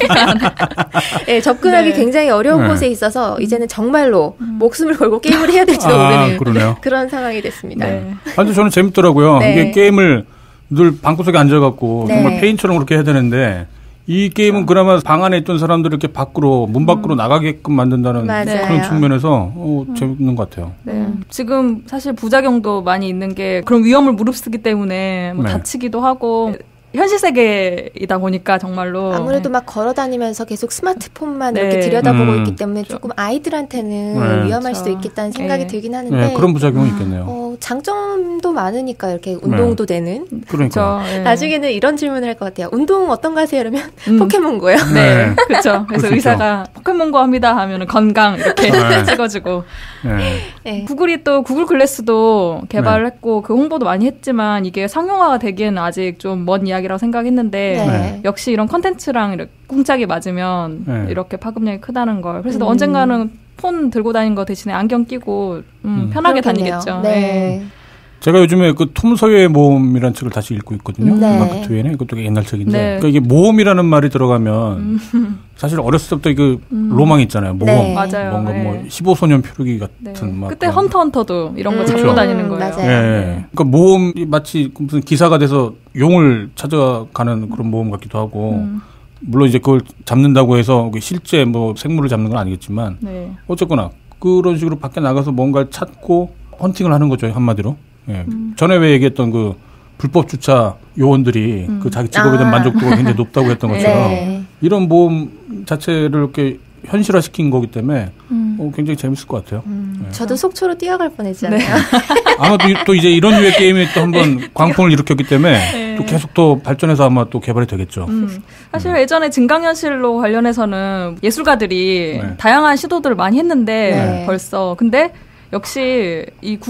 네, 접근하기 네. 굉장히 어려운 네. 곳에 있어서 이제는 정말로 음. 목숨을 걸고 게임을 해야 될지도 모르는 아, 그러네요. 그런 상황이 됐습니다. 네. 아주 저는 재밌더라고요. 네. 이게 게임을 늘 방구석에 앉아갖고 네. 정말 페인처럼 그렇게 해야 되는데 이 게임은 그나마 방 안에 있던 사람들을 이렇게 밖으로 문 밖으로 음. 나가게끔 만든다는 맞아요. 그런 측면에서 어, 음. 재밌는 것 같아요. 네. 음. 지금 사실 부작용도 많이 있는 게 그런 위험을 무릅쓰기 때문에 뭐 네. 다치기도 하고 현실 세계이다 보니까 정말로 아무래도 막 걸어다니면서 계속 스마트폰만 네. 이렇게 들여다보고 음. 있기 때문에 조금 아이들한테는 네. 위험할 그렇죠. 수도 있겠다는 생각이 네. 들긴 하는데 네, 그런 부작용이 있겠네요. 어, 장점도 많으니까 이렇게 운동도 네. 되는 그러니까 네. 나중에는 이런 질문을 할 것 같아요. 운동 어떤가 하세요? 이러면 음. 포켓몬고요. 네, 네. 그렇죠. 그래서 의사가 포켓몬고 합니다 하면 건강 이렇게 네. 찍어주고 네. 네. 구글이 또 구글 글래스도 개발을 네. 했고 그 홍보도 많이 했지만 이게 상용화가 되기에는 아직 좀 먼 이야기 이라고 생각했는데 네. 역시 이런 컨텐츠랑 이렇게 꽁짝이 맞으면 네. 이렇게 파급력이 크다는 걸. 그래서 음. 언젠가는 폰 들고 다니는 거 대신에 안경 끼고 음, 음. 편하게 그렇겠네요. 다니겠죠. 네. 네. 제가 요즘에 그 톰 소여의 모험이라는 책을 다시 읽고 있거든요. 네. 마크 트웨인의 그것도 옛날 책인데 네. 그러니까 이게 모험이라는 말이 들어가면 음. 사실 어렸을 때부터 그 음. 로망이 있잖아요. 모험. 네. 맞아요. 뭔가 네. 뭐 십오 소년 표류기 같은 네. 막 그때 헌터 헌터도 이런 거 음. 잡고 다니는 거예요. 맞아요. 네. 네. 그러니까 모험이 마치 무슨 기사가 돼서 용을 찾아가는 그런 모험 같기도 하고 음. 물론 이제 그걸 잡는다고 해서 실제 뭐 생물을 잡는 건 아니겠지만 네. 어쨌거나 그런 식으로 밖에 나가서 뭔가를 찾고 헌팅을 하는 거죠. 한마디로. 예. 음. 전에 왜 얘기했던 그 불법 주차 요원들이 음. 그 자기 직업에 대한 아. 만족도가 굉장히 높다고 했던 것처럼 네. 이런 모험 자체를 이렇게 현실화시킨 거기 때문에 음. 어, 굉장히 재밌을 것 같아요. 음. 네. 저도 속초로 뛰어갈 뻔했잖아요. 네. 아마 또, 또 이제 이런 류의 게임이 또 한번 광풍을 일으켰기 때문에 네. 또 계속 또 발전해서 아마 또 개발이 되겠죠. 음. 사실 네. 예전에 증강현실로 관련해서는 예술가들이 네. 다양한 시도들을 많이 했는데 네. 벌써 근데 역시 이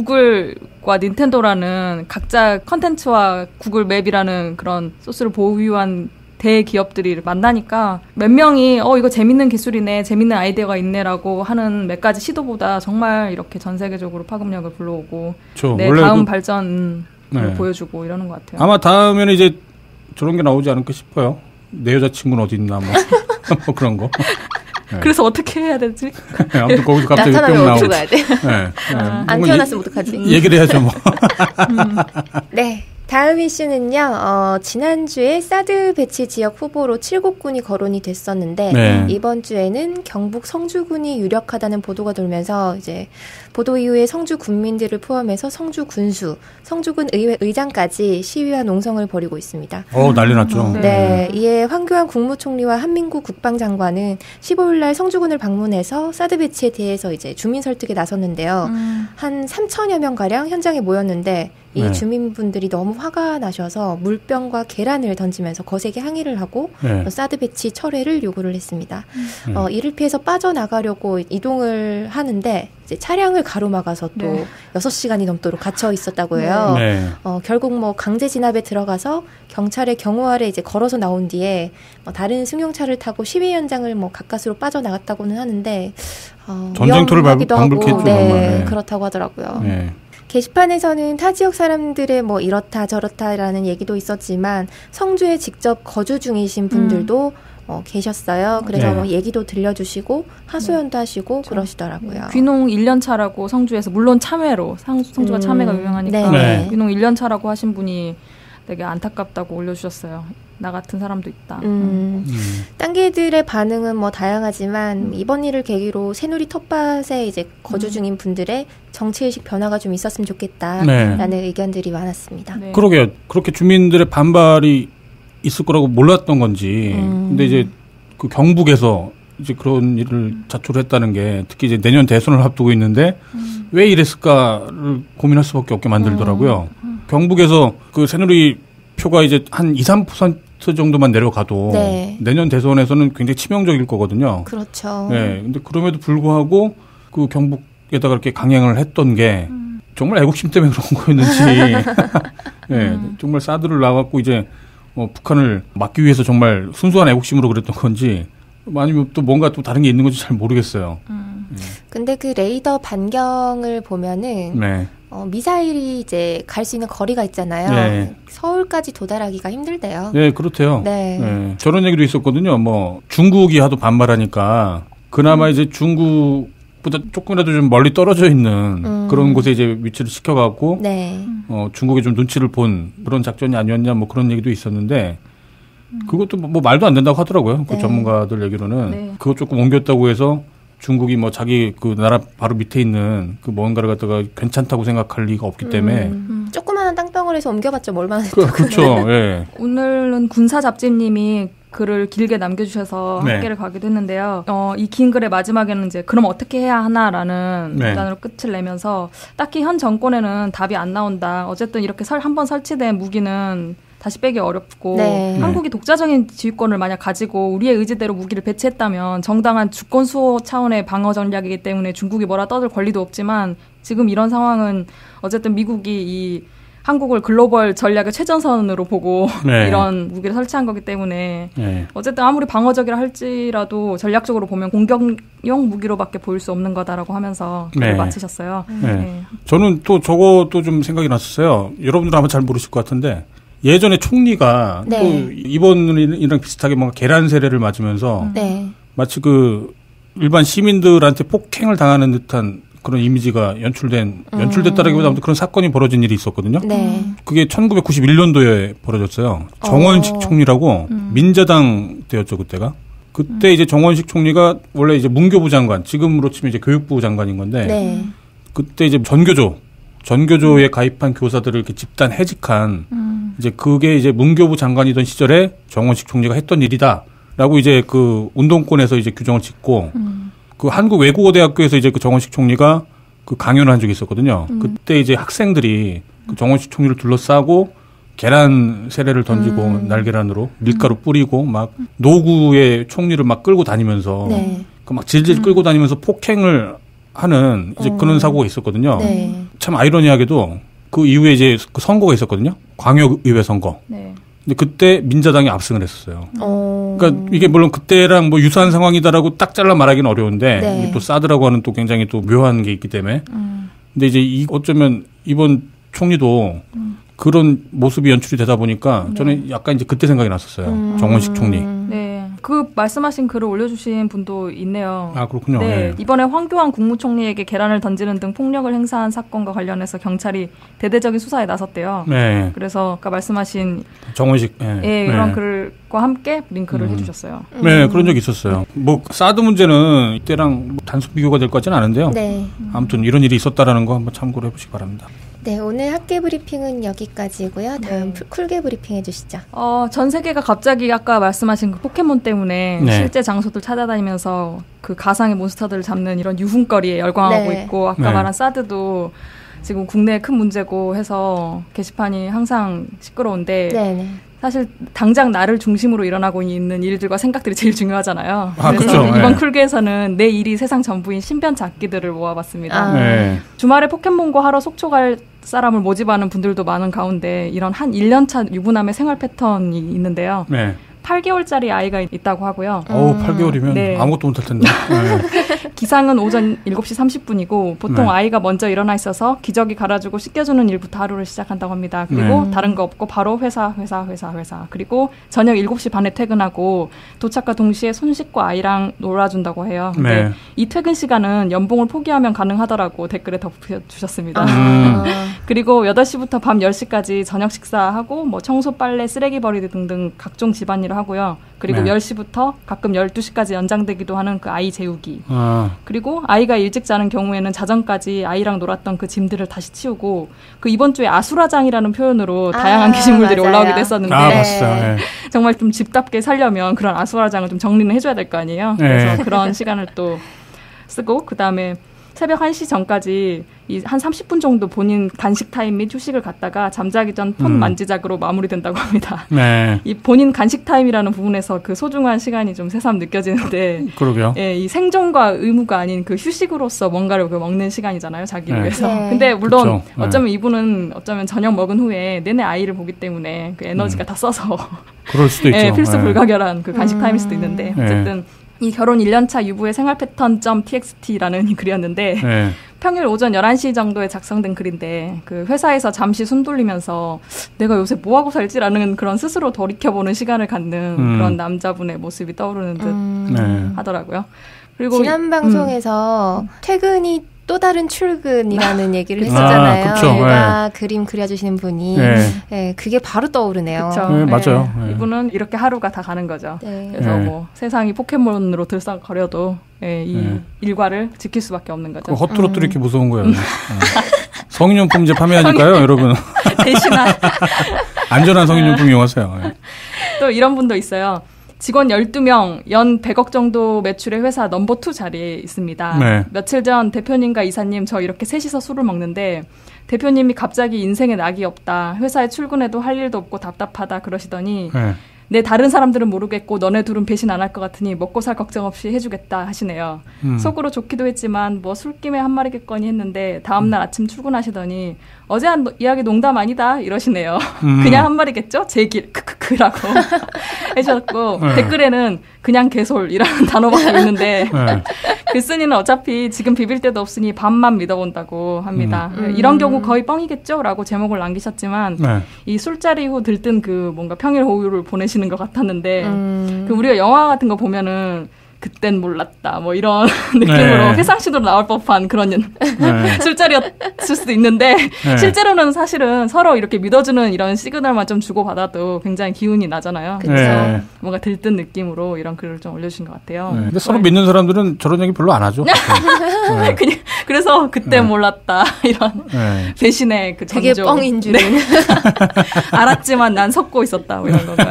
구글과 닌텐도라는 각자 컨텐츠와 구글 맵이라는 그런 소스를 보유한 대기업들이 만나니까 몇 명이 어 이거 재밌는 기술이네, 재밌는 아이디어가 있네라고 하는 몇 가지 시도보다 정말 이렇게 전 세계적으로 파급력을 불러오고 저, 네, 다음 발전을 네. 보여주고 이러는 것 같아요. 아마 다음에는 이제 저런 게 나오지 않을까 싶어요. 내 여자친구는 어디 있나 뭐, 뭐 그런 거. 네. 그래서 어떻게 해야 되지? 네, 아무튼 거기서 갑자기 뿅 나오고. 가야 돼. 네, 네. 아, 안 태어났으면 어떡하지? 얘기를 해야죠 뭐. 음. 네. 다음 이슈는요. 어, 지난주에 사드 배치 지역 후보로 칠곡군이 거론이 됐었는데 네. 이번 주에는 경북 성주군이 유력하다는 보도가 돌면서 이제 보도 이후에 성주 군민들을 포함해서 성주 군수, 성주군 의회 의장까지 시위와 농성을 벌이고 있습니다. 어, 난리 났죠. 네. 네. 이에 황교안 국무총리와 한민구 국방장관은 십오일 날 성주군을 방문해서 사드 배치에 대해서 이제 주민 설득에 나섰는데요. 음. 한 삼천여 명 가량 현장에 모였는데 이 네. 주민분들이 너무 화가 나셔서 물병과 계란을 던지면서 거세게 항의를 하고 네. 사드 배치 철회를 요구를 했습니다. 음. 어, 이를 피해서 빠져나가려고 이동을 하는데 이제 차량을 가로막아서 또 네. 여섯 시간이 넘도록 갇혀 있었다고 해요. 네. 어, 결국 뭐 강제 진압에 들어가서 경찰의 경호 아래 이제 걸어서 나온 뒤에 뭐 다른 승용차를 타고 시위 현장을 뭐 가까스로 빠져나갔다고는 하는데 어, 전쟁터를 방불케했죠. 네, 네. 그렇다고 하더라고요. 네. 게시판에서는 타 지역 사람들의 뭐 이렇다 저렇다라는 얘기도 있었지만 성주에 직접 거주 중이신 분들도 음. 어, 계셨어요. 그래서 네. 뭐 얘기도 들려주시고 하소연도 네. 하시고 그렇죠. 그러시더라고요. 귀농 일 년 차라고 성주에서 물론 참외로 성, 성주가 음. 참외가 유명하니까 네. 귀농 일 년 차라고 하신 분이 되게 안타깝다고 올려주셨어요. 나 같은 사람도 있다. 음. 음. 딴개들의 반응은 뭐 다양하지만 이번 일을 계기로 새누리 텃밭에 이제 거주 중인 분들의 정치의식 변화가 좀 있었으면 좋겠다라는 네. 의견들이 많았습니다. 네. 그러게요. 그렇게 주민들의 반발이 있을 거라고 몰랐던 건지. 음. 근데 이제 그 경북에서 이제 그런 일을 자초했다는 게 특히 이제 내년 대선을 앞두고 있는데 음. 왜 이랬을까를 고민할 수밖에 없게 만들더라고요. 음. 경북에서 그 새누리 표가 이제 한 이, 삼 퍼센트 정도만 내려가도 네. 내년 대선에서는 굉장히 치명적일 거거든요. 그렇죠. 네. 근데 그럼에도 불구하고 그 경북에다가 이렇게 강행을 했던 게 음. 정말 애국심 때문에 그런 거였는지. 네. 음. 정말 사드를 나갖고 이제 어, 북한을 막기 위해서 정말 순수한 애국심으로 그랬던 건지 아니면 또 뭔가 또 다른 게 있는 건지 잘 모르겠어요. 음. 네. 근데 그 레이더 반경을 보면은 네. 어, 미사일이 이제 갈 수 있는 거리가 있잖아요. 네. 서울까지 도달하기가 힘들대요. 네, 그렇대요. 네. 네. 저런 얘기도 있었거든요. 뭐 중국이 하도 반발하니까 그나마 음. 이제 중국보다 조금이라도 좀 멀리 떨어져 있는 음. 그런 곳에 이제 위치를 시켜갖고 네. 어, 중국이 좀 눈치를 본 그런 작전이 아니었냐 뭐 그런 얘기도 있었는데 음. 그것도 뭐 말도 안 된다고 하더라고요. 그 네. 전문가들 얘기로는 네. 그거 조금 옮겼다고 해서 중국이 뭐 자기 그 나라 바로 밑에 있는 그 뭔가를 갖다가 괜찮다고 생각할 리가 없기 때문에 음, 음. 조그마한 땅덩어리에서 옮겨봤죠. 뭐 얼마나 됐다고. 그, 그렇죠. 예. 오늘은 군사 잡지님이 글을 길게 남겨주셔서 네. 학계를 가기도 했는데요. 어, 이 긴 글의 마지막에는 이제 그럼 어떻게 해야 하나라는 네. 단어로 끝을 내면서 딱히 현 정권에는 답이 안 나온다. 어쨌든 이렇게 설, 한번 설치된 무기는 다시 빼기 어렵고 네. 한국이 독자적인 지휘권을 만약 가지고 우리의 의지대로 무기를 배치했다면 정당한 주권 수호 차원의 방어 전략이기 때문에 중국이 뭐라 떠들 권리도 없지만 지금 이런 상황은 어쨌든 미국이 이 한국을 글로벌 전략의 최전선으로 보고 네. 이런 무기를 설치한 거기 때문에 네. 어쨌든 아무리 방어적이라 할지라도 전략적으로 보면 공격용 무기로밖에 보일 수 없는 거다라고 하면서 글을 네. 마치셨어요. 네. 네. 저는 또 저것도 좀 생각이 났었어요. 여러분들은 아마 잘 모르실 것 같은데 예전에 총리가 네. 또 이번이랑 비슷하게 뭔가 계란 세례를 맞으면서 네. 마치 그 일반 시민들한테 폭행을 당하는 듯한 그런 이미지가 연출된 음. 연출됐다라기보다 아무튼 그런 사건이 벌어진 일이 있었거든요. 네. 그게 천구백구십일 년도에 벌어졌어요. 정원식 어. 총리라고 음. 민자당 때였죠 그때가. 그때 음. 이제 정원식 총리가 원래 이제 문교부 장관, 지금으로 치면 이제 교육부 장관인 건데 네. 그때 이제 전교조 전교조에 음. 가입한 교사들을 이렇게 집단 해직한 음. 이제 그게 이제 문교부 장관이던 시절에 정원식 총리가 했던 일이다라고 이제 그 운동권에서 이제 규정을 짓고 음. 그 한국외국어대학교에서 이제 그 정원식 총리가 그 강연을 한 적이 있었거든요. 음. 그때 이제 학생들이 그 정원식 총리를 둘러싸고 계란 세례를 던지고 음. 날계란으로 밀가루 뿌리고 막 노구의 총리를 막 끌고 다니면서 네. 그 막 질질 끌고 다니면서 폭행을 하는 이제 어. 그런 사고가 있었거든요. 네. 참 아이러니하게도 그 이후에 이제 그 선거가 있었거든요. 광역의회 선거. 네. 근데 그때 민자당이 압승을 했었어요. 어. 그러니까 이게 물론 그때랑 뭐 유사한 상황이다라고 딱 잘라 말하기는 어려운데 네. 이게 또 사드라고 하는 또 굉장히 또 묘한 게 있기 때문에. 음. 근데 이제 이 어쩌면 이번 총리도 음. 그런 모습이 연출이 되다 보니까 네. 저는 약간 이제 그때 생각이 났었어요. 음. 정원식 총리. 네. 그 말씀하신 글을 올려주신 분도 있네요. 아, 그렇군요. 네. 네. 이번에 황교안 국무총리에게 계란을 던지는 등 폭력을 행사한 사건과 관련해서 경찰이 대대적인 수사에 나섰대요. 네. 그래서 아까 말씀하신 정원식 네. 네, 그런 네. 글과 함께 링크를 음. 해주셨어요. 네, 음. 그런 적이 있었어요. 뭐 사드 문제는 이때랑 뭐 단순 비교가 될 것 같지는 않은데요. 네. 아무튼 이런 일이 있었다라는 거 한번 참고로 해보시기 바랍니다. 네, 오늘 학계 브리핑은 여기까지고요. 다음 네. 쿨계 브리핑 해주시죠. 어, 전 세계가 갑자기 아까 말씀하신 그 포켓몬 때문에 네. 실제 장소들 찾아다니면서 그 가상의 몬스터들을 잡는 이런 유흥거리에 열광하고 네. 있고 아까 네. 말한 사드도 지금 국내에 큰 문제고 해서 게시판이 항상 시끄러운데 네, 네. 사실 당장 나를 중심으로 일어나고 있는 일들과 생각들이 제일 중요하잖아요. 아, 그래서 그렇죠. 이번 네. 쿨계에서는 내 일이 세상 전부인 신변 잡기들을 모아봤습니다. 아. 네. 주말에 포켓몬고 하러 속초 갈 사람을 모집하는 분들도 많은 가운데 이런 한 일 년 차 유부남의 생활 패턴이 있는데요. 네. 팔 개월짜리 아이가 있다고 하고요. 어우, 팔 개월이면 네. 아무것도 못할 텐데. 네. 기상은 오전 일곱 시 삼십 분이고 보통 네. 아이가 먼저 일어나 있어서 기저귀 갈아주고 씻겨주는 일부터 하루를 시작한다고 합니다. 그리고 네. 다른 거 없고 바로 회사, 회사, 회사, 회사. 그리고 저녁 일곱 시 반에 퇴근하고 도착과 동시에 손 씻고 아이랑 놀아준다고 해요. 네. 이 퇴근 시간은 연봉을 포기하면 가능하더라고 댓글에 덧붙여주셨습니다. 음. 그리고 여덟 시부터 밤 열 시까지 저녁 식사하고 뭐 청소, 빨래, 쓰레기 버리기 등등 각종 집안일을 하고요. 그리고 네. 열 시부터 가끔 열두 시까지 연장되기도 하는 그 아이 재우기. 아. 그리고 아이가 일찍 자는 경우에는 자정까지 아이랑 놀았던 그 짐들을 다시 치우고 그 이번 주에 아수라장이라는 표현으로 아, 다양한 게시물들이 맞아요. 올라오기도 했었는데 아, 봤어요. 네. 정말 좀 집답게 살려면 그런 아수라장을 좀 정리는 해줘야 될 거 아니에요. 네. 그래서 그런 시간을 또 쓰고 그다음에 새벽 한 시 전까지 이 한 삼십 분 정도 본인 간식 타임 및 휴식을 갖다가 잠자기 전 폰 음. 만지작으로 마무리된다고 합니다. 네. 이 본인 간식 타임이라는 부분에서 그 소중한 시간이 좀 새삼 느껴지는데 그러게요. 예, 이 생존과 의무가 아닌 그 휴식으로서 뭔가를 그 먹는 시간이잖아요. 자기를 네. 위해서. 네. 근데 물론 그쵸. 어쩌면 네. 이분은 어쩌면 저녁 먹은 후에 내내 아이를 보기 때문에 그 에너지가 음. 다 써서 그럴 수도 있죠. 예, 필수 네. 불가결한 그 간식 음. 타임일 수도 있는데 어쨌든 네. 이 결혼 일 년 차 유부의 생활 패턴 .txt라는 글이었는데 네. 평일 오전 열한 시 정도에 작성된 글인데 그 회사에서 잠시 숨 돌리면서 내가 요새 뭐하고 살지라는 그런 스스로 돌이켜보는 시간을 갖는 음. 그런 남자분의 모습이 떠오르는 듯 음. 네. 하더라고요. 그리고 지난 방송에서 음. 퇴근이 또 다른 출근이라는 얘기를 아, 했었잖아요. 그쵸, 일가 네. 그림 그려주시는 분이. 네. 네, 그게 바로 떠오르네요. 그쵸. 네, 맞아요. 네. 네. 이분은 이렇게 하루가 다 가는 거죠. 네. 그래서 네. 뭐 세상이 포켓몬으로 들썩거려도 예, 이 네. 일과를 지킬 수밖에 없는 거죠. 헛투릇도 음. 이렇게 무서운 거예요. 네. 성인용품제 판매하니까요, 여러분. 대신한 안전한 성인용품 이용하세요. 네. 또 이런 분도 있어요. 직원 열두 명, 연 백억 정도 매출의 회사 넘버투 자리에 있습니다. 네. 며칠 전 대표님과 이사님 저 이렇게 셋이서 술을 먹는데 대표님이 갑자기 인생에 낙이 없다. 회사에 출근해도 할 일도 없고 답답하다 그러시더니 네. 내 다른 사람들은 모르겠고 너네 둘은 배신 안 할 것 같으니 먹고 살 걱정 없이 해주겠다 하시네요. 음. 속으로 좋기도 했지만 뭐 술김에 한 마리겠거니 했는데 다음날 음. 아침 출근하시더니 어제 한 이야기 농담 아니다 이러시네요. 음. 그냥 한 말이겠죠? 제길 크크크라고 해주셨고 네. 댓글에는 그냥 개솔이라는 단어밖에 있는데 네. 글쓴이는 어차피 지금 비빌 데도 없으니 반만 믿어본다고 합니다. 음. 이런 경우 거의 뻥이겠죠? 라고 제목을 남기셨지만 네. 이 술자리 후 들뜬 그 뭔가 평일 오후를 보내시는 것 같았는데 음. 그 우리가 영화 같은 거 보면은 그땐 몰랐다 뭐 이런 느낌으로 네. 회상시도로 나올 법한 그런 네. 술자리였을 수도 있는데 네. 실제로는 사실은 서로 이렇게 믿어주는 이런 시그널만 좀 주고받아도 굉장히 기운이 나잖아요. 그래서 네. 뭔가 들뜬 느낌으로 이런 글을 좀 올려주신 것 같아요. 네. 근데 서로 믿는 사람들은 저런 얘기 별로 안 하죠. 네. 그냥 그래서 그때 네. 몰랐다 이런 네. 배신의 그 전조. 되게 뻥인 줄은 네. 알았지만 난 속고 있었다 뭐 이런 건가요?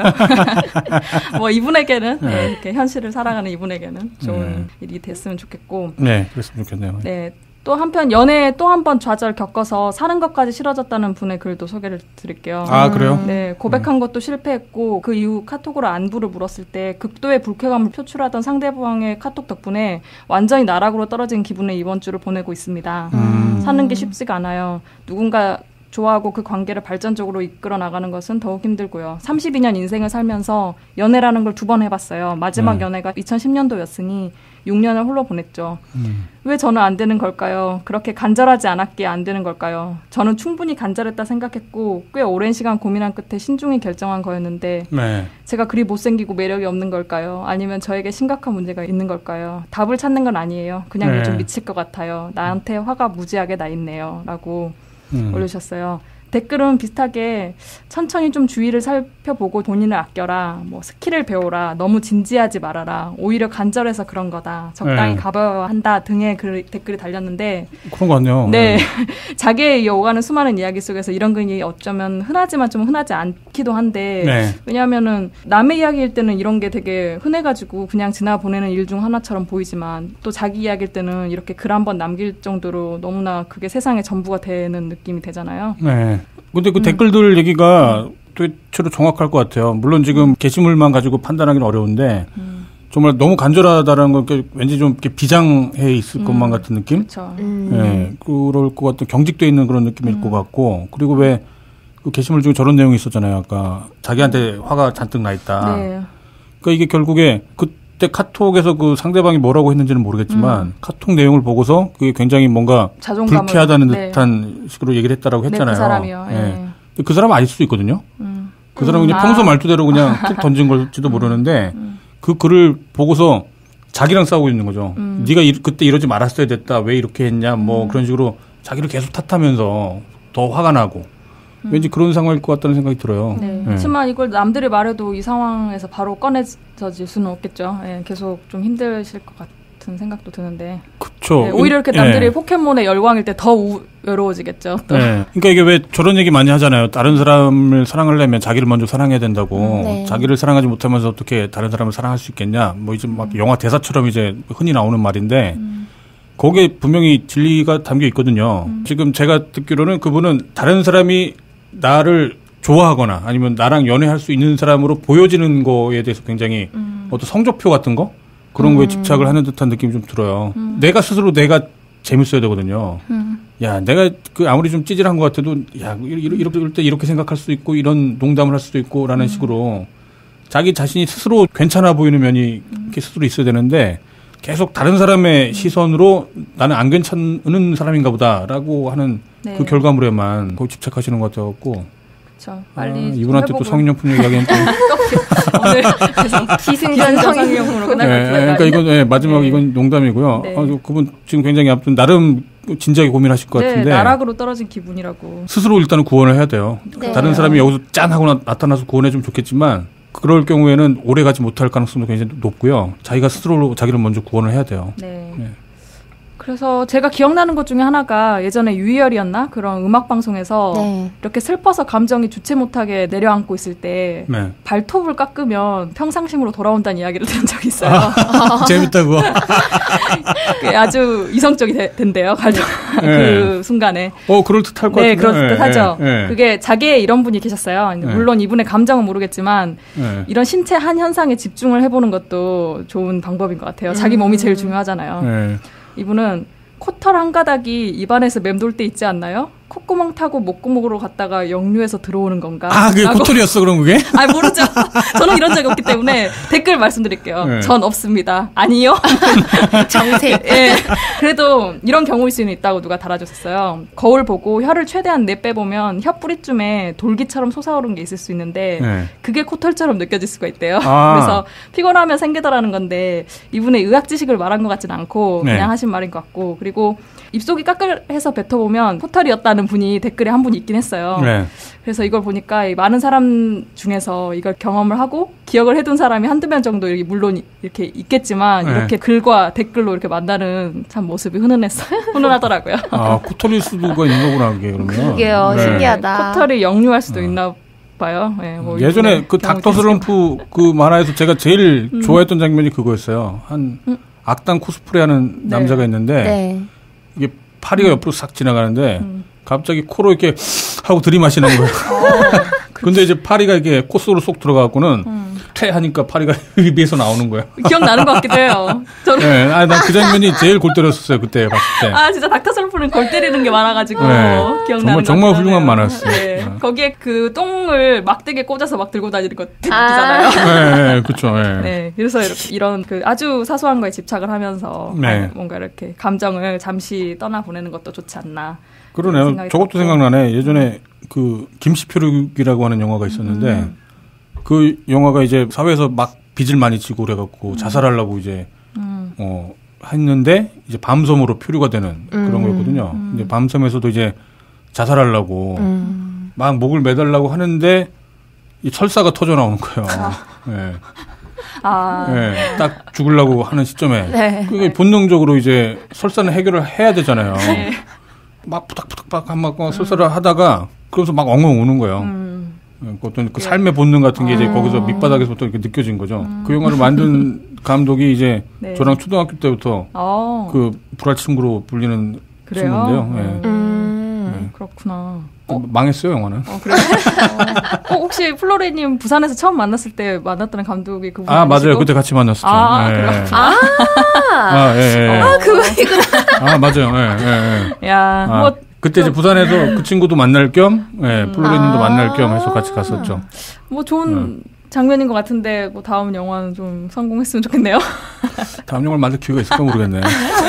뭐 이분에게는 네. 네, 이렇게 현실을 살아가는 이분에게는 좋은 네. 일이 됐으면 좋겠고. 네, 그랬으면 좋겠네요. 네. 또 한편 연애에 또 한 번 좌절 겪어서 사는 것까지 싫어졌다는 분의 글도 소개를 드릴게요. 아, 그래요? 네, 고백한 음. 것도 실패했고 그 이후 카톡으로 안부를 물었을 때 극도의 불쾌감을 표출하던 상대방의 카톡 덕분에 완전히 나락으로 떨어진 기분의 이번 주를 보내고 있습니다. 음. 사는 게 쉽지가 않아요. 누군가 좋아하고 그 관계를 발전적으로 이끌어 나가는 것은 더욱 힘들고요. 삼십이 년 인생을 살면서 연애라는 걸 두 번 해봤어요. 마지막 네. 연애가 이천십 년도였으니 육 년을 홀로 보냈죠. 음. 왜 저는 안 되는 걸까요? 그렇게 간절하지 않았기에 안 되는 걸까요? 저는 충분히 간절했다 생각했고 꽤 오랜 시간 고민한 끝에 신중히 결정한 거였는데 네. 제가 그리 못생기고 매력이 없는 걸까요? 아니면 저에게 심각한 문제가 있는 걸까요? 답을 찾는 건 아니에요. 그냥 네. 요즘 미칠 것 같아요. 나한테 화가 무지하게 나 있네요. 라고 음. 올려주셨어요. 댓글은 비슷하게 천천히 좀 주위를 살펴보고 본인을 아껴라, 뭐 스킬을 배워라, 너무 진지하지 말아라, 오히려 간절해서 그런 거다, 적당히 네. 가벼워야 한다 등의 글, 댓글이 달렸는데 그런 거 같네요. 네, 네. 자기에 이어가는 수많은 이야기 속에서 이런 글이 어쩌면 흔하지만 좀 흔하지 않기도 한데 네. 왜냐하면은 남의 이야기일 때는 이런 게 되게 흔해가지고 그냥 지나 보내는 일 중 하나처럼 보이지만 또 자기 이야기일 때는 이렇게 글 한 번 남길 정도로 너무나 그게 세상의 전부가 되는 느낌이 되잖아요. 네. 근데 그 음. 댓글들 얘기가 대체로 정확할 것 같아요. 물론 지금 게시물만 가지고 판단하기는 어려운데 음. 정말 너무 간절하다라는 건 왠지 좀 이렇게 비장해 있을 음. 것만 같은 느낌? 그렇죠. 음. 네, 그럴 것 같은 경직돼 있는 그런 느낌일 음. 것 같고 그리고 왜 그 게시물 중에 저런 내용이 있었잖아요. 아까 자기한테 화가 잔뜩 나 있다. 네. 그러니까 이게 결국에 그때 카톡에서 그 상대방이 뭐라고 했는지는 모르겠지만 음. 카톡 내용을 보고서 그게 굉장히 뭔가 자존감을, 불쾌하다는 네. 듯한 식으로 얘기를 했다라고 했잖아요. 네, 그 사람이요. 네. 네. 그 사람은 아닐 수도 있거든요. 음. 그 사람은 음. 그냥 아. 평소 말투대로 그냥 툭 던진 걸지도 모르는데 음. 그 글을 보고서 자기랑 싸우고 있는 거죠. 음. 네가 이, 그때 이러지 말았어야 됐다. 왜 이렇게 했냐. 뭐 음. 그런 식으로 자기를 계속 탓하면서 더 화가 나고 음. 왠지 그런 상황일 것 같다는 생각이 들어요. 네. 네. 그렇지만 이걸 남들이 말해도 이 상황에서 바로 꺼내질 수는 없겠죠. 네. 계속 좀 힘드실 것 같은 생각도 드는데. 그렇죠. 네. 오히려 이렇게 남들이 네. 포켓몬의 열광일 때 더 외로워지겠죠. 또. 네. 그러니까 이게 왜 저런 얘기 많이 하잖아요. 다른 사람을 사랑하려면 자기를 먼저 사랑해야 된다고. 음, 네. 자기를 사랑하지 못하면서 어떻게 다른 사람을 사랑할 수 있겠냐. 뭐 이제 막 음. 영화 대사처럼 이제 흔히 나오는 말인데 음. 거기에 분명히 진리가 담겨 있거든요. 음. 지금 제가 듣기로는 그분은 다른 사람이 나를 좋아하거나 아니면 나랑 연애할 수 있는 사람으로 보여지는 거에 대해서 굉장히 음. 어떤 성적표 같은 거 그런 음. 거에 집착을 하는 듯한 느낌이 좀 들어요. 음. 내가 스스로 내가 재밌어야 되거든요. 음. 야, 내가 그 아무리 좀 찌질한 것 같아도 야, 이럴, 이럴 때 이렇게 생각할 수도 있고 이런 농담을 할 수도 있고 라는 음. 식으로 자기 자신이 스스로 괜찮아 보이는 면이 음. 이렇게 스스로 있어야 되는데 계속 다른 사람의 음. 시선으로 나는 안 괜찮은 사람인가 보다라고 하는 네. 그 결과물에만 거기 집착하시는 것 같아갖고. 그렇죠. 빨리 아, 이분한테 또 성인용품 얘기하기엔 또 오늘 기승전 성인용품으로 끝날 것 같아요. 네, 그러니까 이건 네, 마지막 네. 이건 농담이고요. 네. 아, 그분 지금 굉장히 아무튼 나름 진지하게 고민하실 것 네, 같은데. 나락으로 떨어진 기분이라고. 스스로 일단은 구원을 해야 돼요. 네. 다른 사람이 여기서 짠 하고 나, 나타나서 구원해주면 좋겠지만 그럴 경우에는 오래 가지 못할 가능성도 굉장히 높고요. 자기가 스스로 자기를 먼저 구원을 해야 돼요. 네. 네. 그래서 제가 기억나는 것 중에 하나가 예전에 유희열이었나? 그런 음악 방송에서 네. 이렇게 슬퍼서 감정이 주체 못하게 내려앉고 있을 때 네. 발톱을 깎으면 평상심으로 돌아온다는 이야기를 들은 적이 있어요. 아, 재밌다고. 아주 이성적이 되, 된대요. 발톱 네. 그 순간에. 어, 그럴 듯할 것 같아요. 네, 그럴 듯하죠. 네. 네. 그게 자기의 이런 분이 계셨어요. 네. 물론 이분의 감정은 모르겠지만 네. 이런 신체 한 현상에 집중을 해보는 것도 좋은 방법인 것 같아요. 자기 몸이 제일 중요하잖아요. 네. 이분은 코털 한 가닥이 입안에서 맴돌 때 있지 않나요? 콧구멍 타고 목구멍으로 갔다가 역류해서 들어오는 건가? 아, 그게 라고. 코털이었어, 그럼 그게? 아, 모르죠. 저는 이런 적이 없기 때문에 댓글 말씀드릴게요. 네. 전 없습니다. 아니요. 정색. 예. 그래도 이런 경우일 수는 있다고 누가 달아줬었어요. 거울 보고 혀를 최대한 내빼보면 혀 뿌리쯤에 돌기처럼 솟아오른 게 있을 수 있는데 네. 그게 코털처럼 느껴질 수가 있대요. 아. 그래서 피곤하면 생기더라는 건데 이분의 의학 지식을 말한 것 같지는 않고 네. 그냥 하신 말인 것 같고 그리고 입속이 까끌해서 뱉어보면 코털이었다는 분이 댓글에 한 분이 있긴 했어요. 네. 그래서 이걸 보니까 많은 사람 중에서 이걸 경험을 하고 기억을 해둔 사람이 한두 명 정도 이렇게 물론 이렇게 있겠지만 네. 이렇게 글과 댓글로 이렇게 만나는 참 모습이 훈훈했어요. 훈훈하더라고요. 아, 코털일 수가 있는 거구나, 그게 그러면. 그게요. 네. 신기하다. 코털이 역류할 수도 어. 있나 봐요. 네, 뭐 예전에 그 닥터 슬럼프 그 만화에서 제가 제일 음. 좋아했던 장면이 그거였어요. 한 음. 악당 코스프레 하는 네. 남자가 있는데 네. 이게 파리가 음. 옆으로 싹 지나가는데 음. 갑자기 코로 이렇게 하고 들이마시는 거예요. 어, 근데 이제 파리가 이렇게 코 속으로 쏙 들어가고는 음. 퇴 하니까 파리가 입에서 나오는 거예요. 기억나는 것 같기도 해요. 저는. 네, 아, 난 그 장면이 제일 골 때렸었어요. 그때 봤을 때. 아, 진짜 닥터 슬럼프는 골 때리는 게 많아가지고 네. 기억나는 정말 정말 훌륭한 만화였어요. 네. 네. 거기에 그 똥을 막대기에 꽂아서 막 들고 다니는 거 있잖아요. 네, 네, 그렇죠. 네. 네, 그래서 이렇게 이런 그 아주 사소한 거에 집착을 하면서 네. 뭔가 이렇게 감정을 잠시 떠나 보내는 것도 좋지 않나. 그러네요. 저것도 생각나네. 예전에 그 김시표류기라고 하는 영화가 있었는데 음. 그 영화가 이제 사회에서 막 빚을 많이 지고 그래갖고 음. 자살하려고 이제 음. 어 했는데 이제 밤섬으로 표류가 되는 음. 그런 거였거든요. 음. 근데 밤섬에서도 이제 자살하려고 음. 막 목을 매달라고 하는데 이 철사가 터져 나오는 거예요. 아. 네. 아. 네, 딱 죽으려고 하는 시점에 네. 그게 본능적으로 이제 설사는 해결을 해야 되잖아요. 네. 막 부닥부닥 막 막 설사를 음. 하다가 그러면서 막 엉엉 우는 거예요. 음. 어떤 그 삶의 본능 같은 게 음. 이제 거기서 밑바닥에서부터 이렇게 느껴진 거죠. 음. 그 영화를 만든 감독이 이제 네. 저랑 초등학교 때부터 오. 그 불알 친구로 불리는 그래요? 친구인데요. 네. 음. 네. 그렇구나. 어? 망했어요, 영화는. 어, 그래요? 어, 혹시 플로리님 부산에서 처음 만났을 때 만났던 감독이 그분 아, 아니시고? 맞아요. 그때 같이 만났었죠. 아, 네. 아, 아, 예, 예. 아, 그분이구나. 아, 맞아요. 예, 예, 예. 야, 아, 뭐. 그때 이제 부산에서 그 친구도 만날 겸, 예, 플로리님도 아~ 만날 겸 해서 같이 갔었죠. 뭐 좋은, 장면인 것 같은데 뭐 다음 영화는 좀 성공했으면 좋겠네요. 다음 영화를 만들 기회가 있을까 모르겠네.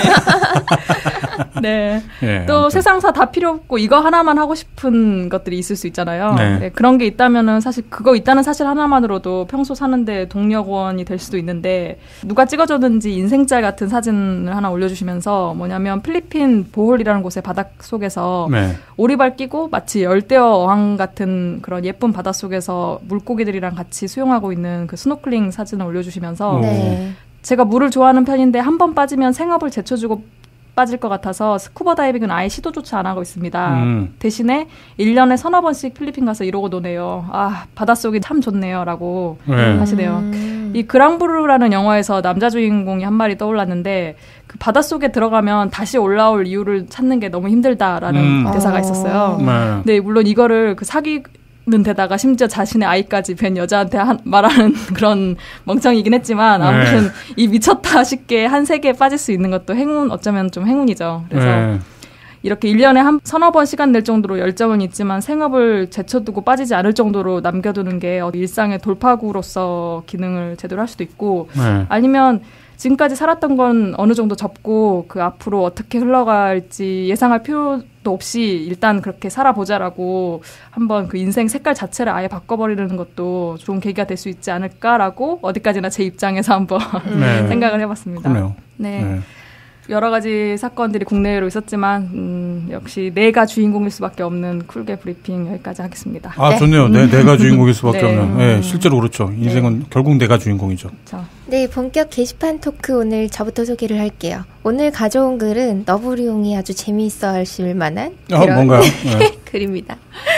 네. 네. 또 아무튼. 세상사 다 필요 없고 이거 하나만 하고 싶은 것들이 있을 수 있잖아요. 네. 네, 그런 게 있다면은 사실 그거 있다는 사실 하나만으로도 평소 사는데 동력원이 될 수도 있는데 누가 찍어줬는지 인생짤 같은 사진을 하나 올려주시면서 뭐냐면 필리핀 보홀이라는 곳의 바닷 속에서 네. 오리발 끼고 마치 열대어 어항 같은 그런 예쁜 바닷속에서 물고기들이랑 같이 수영하고 있는 그 스노클링 사진을 올려주시면서 네. 제가 물을 좋아하는 편인데 한 번 빠지면 생업을 제쳐주고 빠질 것 같아서 스쿠버 다이빙은 아예 시도조차 안 하고 있습니다. 음. 대신에 일 년에 서너 번씩 필리핀 가서 이러고 노네요. 아, 바닷속이 참 좋네요. 라고 네. 하시네요. 음. 이 그랑브루라는 영화에서 남자 주인공이 한 말이 떠올랐는데 그 바닷속에 들어가면 다시 올라올 이유를 찾는 게 너무 힘들다라는 음. 대사가 있었어요. 네. 네, 물론 이거를 그 사기 는 데다가 심지어 자신의 아이까지 뵌 여자한테 한, 말하는 그런 멍청이긴 했지만 아무튼 네. 이 미쳤다 싶게 한 세계에 빠질 수 있는 것도 행운 어쩌면 좀 행운이죠. 그래서 네. 이렇게 일 년에 한 서너 번 시간 낼 정도로 열정은 있지만 생업을 제쳐두고 빠지지 않을 정도로 남겨두는 게 일상의 돌파구로서 기능을 제대로 할 수도 있고 네. 아니면 지금까지 살았던 건 어느 정도 접고 그 앞으로 어떻게 흘러갈지 예상할 필요도 없이 일단 그렇게 살아보자라고 한번 그 인생 색깔 자체를 아예 바꿔버리는 것도 좋은 계기가 될 수 있지 않을까라고 어디까지나 제 입장에서 한번 네. 생각을 해봤습니다. 그래요. 네. 네. 여러 가지 사건들이 국내외로 있었지만 음, 역시 내가 주인공일 수밖에 없는 쿨게 브리핑 여기까지 하겠습니다. 아 네. 좋네요. 네, 내가 주인공일 수밖에 네. 없는. 네, 실제로 그렇죠. 인생은 네. 결국 내가 주인공이죠. 그렇죠. 네, 본격 게시판 토크 오늘 저부터 소개를 할게요. 오늘 가져온 글은 너브리용이 아주 재미있어 하실 만한 아, 그런 뭔가요? 네. 글입니다.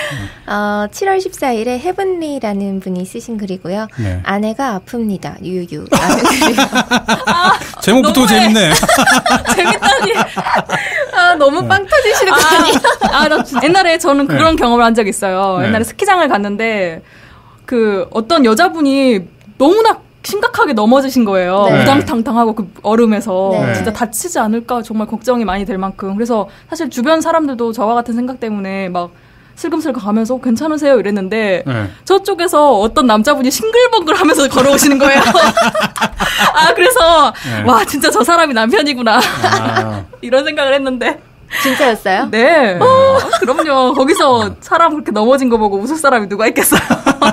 어, 칠월 십사일에 헤븐리라는 분이 쓰신 글이고요. 네. 아내가 아픕니다. 유유. 라는 글이요. 아, 제목부터 재밌네. 재밌다니. 아, 너무 빵 터지시는 거 아니에요? 아, 나 옛날에 저는 그런 네. 경험을 한 적이 있어요. 네. 옛날에 스키장을 갔는데 그 어떤 여자분이 너무나 심각하게 넘어지신 거예요. 네. 우당탕탕하고 그 얼음에서 네. 진짜 다치지 않을까 정말 걱정이 많이 될 만큼. 그래서 사실 주변 사람들도 저와 같은 생각 때문에 막 슬금슬금 가면서 괜찮으세요? 이랬는데 네. 저쪽에서 어떤 남자분이 싱글벙글 하면서 걸어오시는 거예요. 아 그래서 네. 와 진짜 저 사람이 남편이구나. 아. 이런 생각을 했는데 진짜였어요? 네. 어, 그럼요. 거기서 사람 그렇게 넘어진 거 보고 웃을 사람이 누가 있겠어요.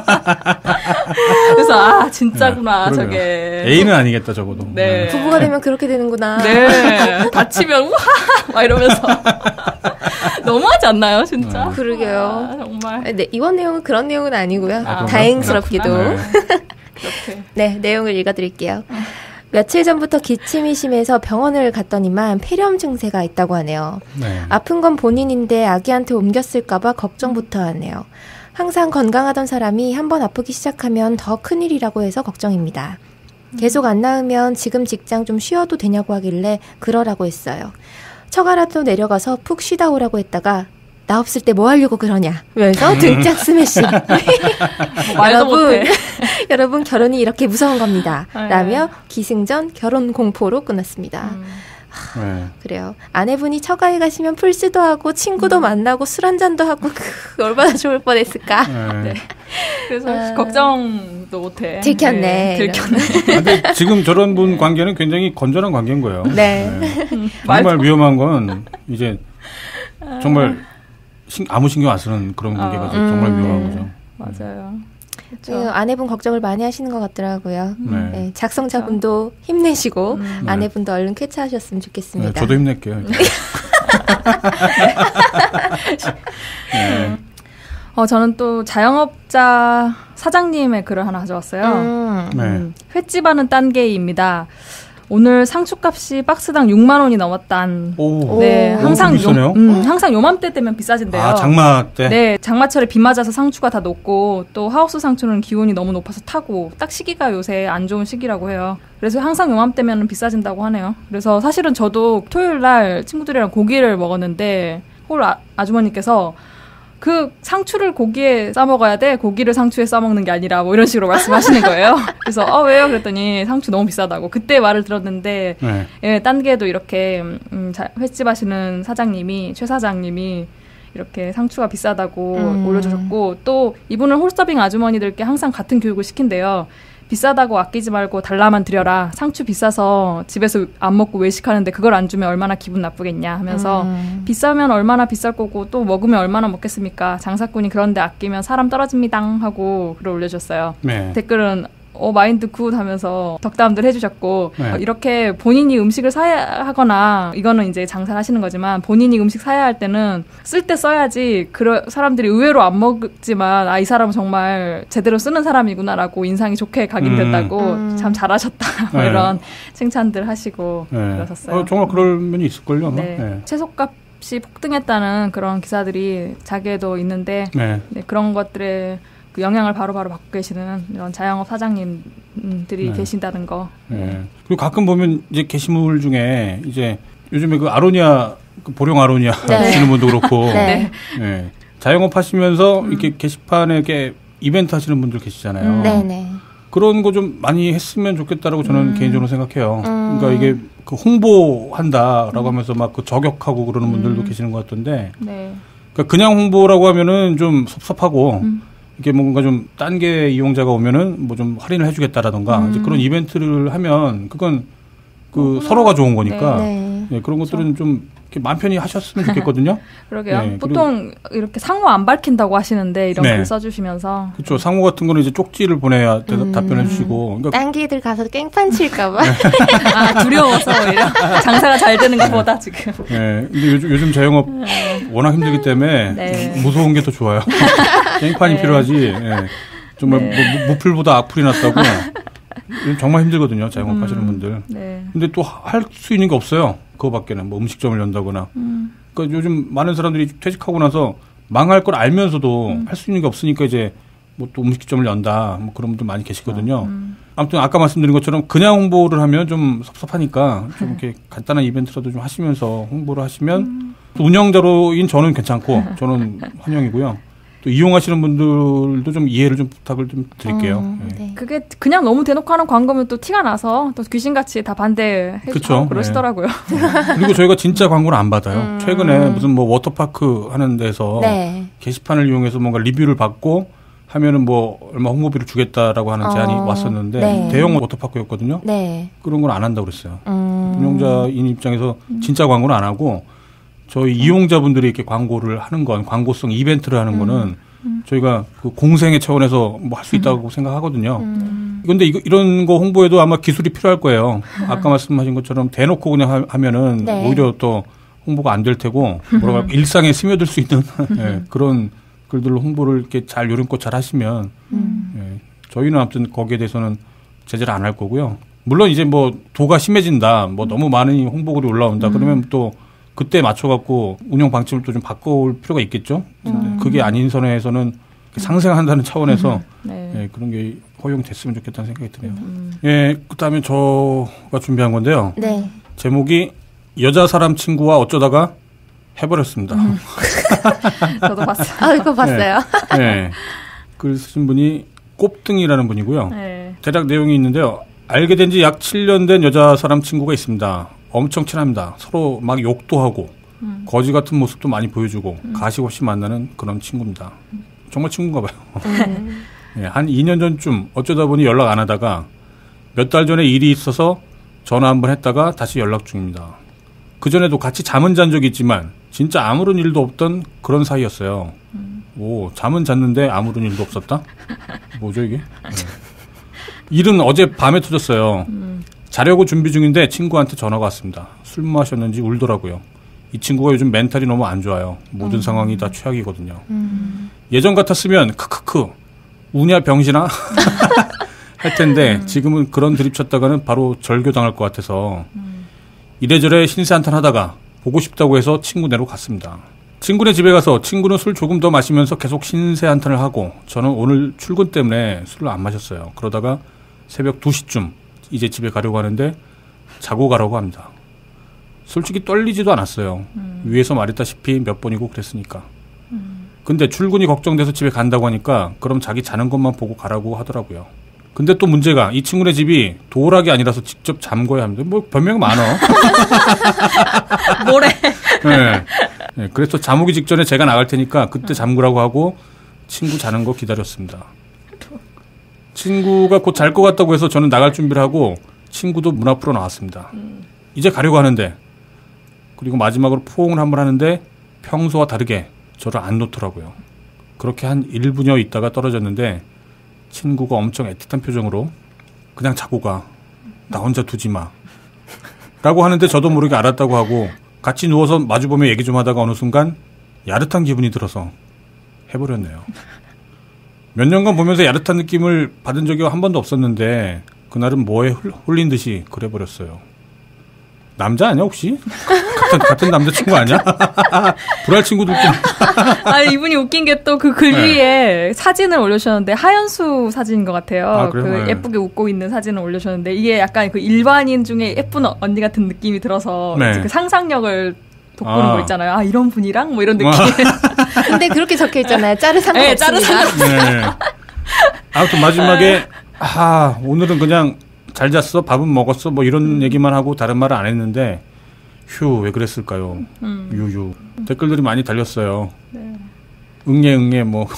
그래서 아 진짜구나. 네, 저게. 애인은 아니겠다 적어도. 네. 네. 부부가 되면 그렇게 되는구나. 네. 다치면 우와 막 이러면서. 너무하지 않나요, 진짜? 네. 그러게요. 아, 정말. 네, 이번 내용은 그런 내용은 아니고요. 아, 다행스럽기도. 네. 그렇게. 네, 내용을 읽어드릴게요. 며칠 전부터 기침이 심해서 병원을 갔더니만 폐렴 증세가 있다고 하네요. 네. 아픈 건 본인인데 아기한테 옮겼을까봐 걱정부터 하네요. 항상 건강하던 사람이 한번 아프기 시작하면 더 큰일이라고 해서 걱정입니다. 계속 안 나으면 지금 직장 좀 쉬어도 되냐고 하길래 그러라고 했어요. 처가라도 내려가서 푹 쉬다 오라고 했다가 나 없을 때 뭐 하려고 그러냐 면서 등짝 스매싱. 여러분, 여러분 결혼이 이렇게 무서운 겁니다. 네. 라며 기승전 결혼 공포로 끝났습니다. 음. 하, 네. 그래요. 아내분이 처가에 가시면 풀스도 하고 친구도 음. 만나고 술 한잔도 하고 그, 얼마나 좋을 뻔했을까. 네. 네. 그래서 아, 걱정도 못해. 들켰네. 네, 들켰네. 근데 지금 저런 분 관계는 굉장히 건전한 관계인 거예요. 네. 네. 정말 위험한 건 이제 정말 신, 아무 신경 안 쓰는 그런 관계가 아, 정말 음, 위험한 거죠. 맞아요. 그 아내분 걱정을 많이 하시는 것 같더라고요. 네. 네, 작성자분도 힘내시고 음. 아내분도 얼른 쾌차하셨으면 좋겠습니다. 네, 저도 힘낼게요. 네. 어, 저는 또 자영업자 사장님의 글을 하나 가져왔어요. 음. 네. 음, 횟집 하는 딴개입니다. 오늘 상추값이 박스당 육만 원이 넘었단. 오, 네, 오, 항상 요, 음, 항상 요맘때 되면 비싸진대요. 아, 장마 때? 네, 장마철에 비 맞아서 상추가 다 녹고 또 하우스 상추는 기온이 너무 높아서 타고 딱 시기가 요새 안 좋은 시기라고 해요. 그래서 항상 요맘때면 비싸진다고 하네요. 그래서 사실은 저도 토요일 날 친구들이랑 고기를 먹었는데 홀 아, 아주머니께서 그 상추를 고기에 싸먹어야 돼. 고기를 상추에 싸먹는 게 아니라 뭐 이런 식으로 말씀하시는 거예요. 그래서 어 왜요? 그랬더니 상추 너무 비싸다고. 그때 말을 들었는데 네. 예, 딴 게도 이렇게 음, 자, 횟집 하시는 사장님이 최 사장님이 이렇게 상추가 비싸다고 음. 올려주셨고 또 이분은 홀서빙 아주머니들께 항상 같은 교육을 시킨대요. 비싸다고 아끼지 말고 달라만 드려라. 상추 비싸서 집에서 안 먹고 외식하는데 그걸 안 주면 얼마나 기분 나쁘겠냐 하면서 음. 비싸면 얼마나 비쌀 거고 또 먹으면 얼마나 먹겠습니까. 장사꾼이 그런데 아끼면 사람 떨어집니다 하고 글을 올려줬어요. 네. 댓글은 어, 마인드 굿 하면서 덕담들 해주셨고 네. 어, 이렇게 본인이 음식을 사야 하거나 이거는 이제 장사를 하시는 거지만 본인이 음식 사야 할 때는 쓸 때 써야지 그러, 사람들이 의외로 안 먹지만 아, 이 사람은 정말 제대로 쓰는 사람이구나라고 인상이 좋게 각인된다고 음. 참 잘하셨다 네. 이런 칭찬들 하시고 네. 그러셨어요. 어, 정말 그럴 면이 있을걸요. 네. 네. 채소값이 폭등했다는 그런 기사들이 자기에도 있는데 네. 네, 그런 것들에 그 영향을 바로바로 받고 계시는 이런 자영업 사장님들이 네. 계신다는 거. 네. 그리고 가끔 보면 이제 게시물 중에 이제 요즘에 그 아로니아, 그 보령 아로니아 네. 하시는 분도 그렇고. 네. 네. 자영업 하시면서 음. 이렇게 게시판에 이렇게 이벤트 하시는 분들 계시잖아요. 음. 네네. 그런 거 좀 많이 했으면 좋겠다라고 저는 음. 개인적으로 생각해요. 음. 그러니까 이게 그 홍보한다라고 음. 하면서 막 그 저격하고 그러는 분들도 음. 계시는 것 같던데. 네. 그러니까 그냥 홍보라고 하면은 좀 섭섭하고. 음. 이게 뭔가 좀 딴 게 이용자가 오면은 뭐 좀 할인을 해주겠다라던가 음. 이제 그런 이벤트를 하면 그건 그 어, 서로가 좋은 거니까 네. 네, 그런 것들은 그렇죠. 좀 이렇게 마음 편히 하셨으면 좋겠거든요. 그러게요. 네, 보통 이렇게 상호 안 밝힌다고 하시는데 이런 네. 글 써주시면서 그렇죠. 상호 같은 거는 이제 쪽지를 보내야 대답, 음. 답변해 주시고. 그러니까 딴기들 가서 깽판 칠까봐. 아 두려워서 오히려 장사가 잘 되는 것보다 지금. 네. 근데 요즘, 요즘 자영업 워낙 힘들기 때문에 네. 무서운 게 더 좋아요. 깽판이 네. 필요하지. 네. 정말 네. 뭐, 무풀보다 악플이 났다고. 정말 힘들거든요. 자영업 음. 하시는 분들. 네. 근데 또 할 수 있는 게 없어요. 그거밖에는 뭐 음식점을 연다거나. 음. 그러니까 요즘 많은 사람들이 퇴직하고 나서 망할 걸 알면서도 음. 할 수 있는 게 없으니까 이제 뭐 또 음식점을 연다. 뭐 그런 분들 많이 계시거든요. 음. 아무튼 아까 말씀드린 것처럼 그냥 홍보를 하면 좀 섭섭하니까 좀 이렇게 간단한 이벤트라도 좀 하시면서 홍보를 하시면 음. 또 운영자로인 저는 괜찮고 저는 환영이고요. 또 이용하시는 분들도 좀 이해를 좀 부탁을 좀 드릴게요. 음, 네. 그게 그냥 너무 대놓고 하는 광고면 또 티가 나서 또 귀신같이 다 반대해 주고 그러시더라고요. 네. 그리고 저희가 진짜 광고를 안 받아요. 음. 최근에 무슨 뭐 워터파크 하는 데서 네. 게시판을 이용해서 뭔가 리뷰를 받고 하면은 뭐 얼마 홍보비를 주겠다라고 하는 제안이 어. 왔었는데 네. 대형 워터파크였거든요. 네. 그런 건 안 한다고 그랬어요. 음. 운영자인 입장에서 진짜 광고는 안 하고 저희 음. 이용자분들이 이렇게 광고를 하는 건, 광고성 이벤트를 하는 음. 거는 음. 저희가 그 공생의 차원에서 뭐 할 수 있다고 음. 생각하거든요. 음. 그런데 이거, 이런 거 홍보에도 아마 기술이 필요할 거예요. 아까 말씀하신 것처럼 대놓고 그냥 하, 하면은 네. 오히려 또 홍보가 안 될 테고, 뭐라고 할까, 일상에 스며들 수 있는 네, 그런 글들로 홍보를 이렇게 잘 요령껏 잘 하시면, 음. 네, 저희는 아무튼 거기에 대해서는 제재를 안 할 거고요. 물론 이제 뭐 도가 심해진다, 뭐 너무 많은 홍보글이 올라온다, 그러면 또 그때 맞춰갖고 운영 방침을 또 좀 바꿔올 필요가 있겠죠. 음. 그게 아닌 선에서는 상생한다는 차원에서 음. 네. 예, 그런 게 허용됐으면 좋겠다는 생각이 드네요. 음. 예, 그다음에 저가 준비한 건데요. 네. 제목이 여자 사람 친구와 어쩌다가 해버렸습니다. 음. 저도 봤어요. 아, 이거 봤어요. 네. 네. 글 쓰신 분이 꼽등이라는 분이고요. 네. 대략 내용이 있는데요. 알게 된 지 약 칠 년 된 여자 사람 친구가 있습니다. 엄청 친합니다. 서로 막 욕도 하고 음. 거지 같은 모습도 많이 보여주고 음. 가식 없이 만나는 그런 친구입니다. 음. 정말 친구인가 봐요. 음. 네, 한 이 년 전쯤 어쩌다 보니 연락 안 하다가 몇 달 전에 일이 있어서 전화 한번 했다가 다시 연락 중입니다. 그전에도 같이 잠은 잔 적이 있지만 진짜 아무런 일도 없던 그런 사이였어요. 음. 오, 잠은 잤는데 아무런 일도 없었다? 뭐죠 이게? 네. 일은 어제 밤에 터졌어요. 음. 자려고 준비 중인데 친구한테 전화가 왔습니다. 술 마셨는지 울더라고요. 이 친구가 요즘 멘탈이 너무 안 좋아요. 모든 음. 상황이 다 최악이거든요. 음. 예전 같았으면 크크크 우냐 병신아 할 텐데 음. 지금은 그런 드립 쳤다가는 바로 절교당할 것 같아서 음. 이래저래 신세 한탄 하다가 보고 싶다고 해서 친구네로 갔습니다. 친구네 집에 가서 친구는 술 조금 더 마시면서 계속 신세 한탄을 하고 저는 오늘 출근 때문에 술을 안 마셨어요. 그러다가 새벽 두 시쯤 이제 집에 가려고 하는데 자고 가라고 합니다. 솔직히 떨리지도 않았어요. 음. 위에서 말했다시피 몇 번이고 그랬으니까. 음. 근데 출근이 걱정돼서 집에 간다고 하니까 그럼 자기 자는 것만 보고 가라고 하더라고요. 근데 또 문제가 이 친구네 집이 도락이 아니라서 직접 잠궈야 합니다. 뭐 변명이 많아. 뭐래. 네. 네, 그래서 잠오기 직전에 제가 나갈 테니까 그때 잠그라고 하고 친구 자는 거 기다렸습니다. 친구가 곧 잘 것 같다고 해서 저는 나갈 준비를 하고 친구도 문 앞으로 나왔습니다. 음. 이제 가려고 하는데 그리고 마지막으로 포옹을 한번 하는데 평소와 다르게 저를 안 놓더라고요. 그렇게 한 일 분여 있다가 떨어졌는데 친구가 엄청 애틋한 표정으로 그냥 자고 가. 나 혼자 두지 마. 라고 하는데 저도 모르게 알았다고 하고 같이 누워서 마주보며 얘기 좀 하다가 어느 순간 야릇한 기분이 들어서 해버렸네요. 몇 년간 보면서 야릇한 느낌을 받은 적이 한 번도 없었는데 그날은 뭐에 홀린 듯이 그래버렸어요. 남자 아니야 혹시? 같은, 같은 남자친구 아니야? 불알 친구도 있긴. 아 이분이 웃긴 게 또 그 글 위에 네. 사진을 올려주셨는데 하연수 사진인 것 같아요. 아, 그 네. 예쁘게 웃고 있는 사진을 올려주셨는데 이게 약간 그 일반인 중에 예쁜 언니 같은 느낌이 들어서 네. 그 상상력을 돋보는 아. 거 있잖아요. 아 이런 분이랑 뭐 이런 느낌. 근데 그렇게 적혀 있잖아요. 짜르 상관없습니다. 네, 짜르 상관없습니다. 네. 아무튼 마지막에 아 오늘은 그냥 잘 잤어? 밥은 먹었어? 뭐 이런 음. 얘기만 하고 다른 말을 안 했는데 휴 왜 그랬을까요? 음. 유유 댓글들이 많이 달렸어요. 네. 응애 응애 뭐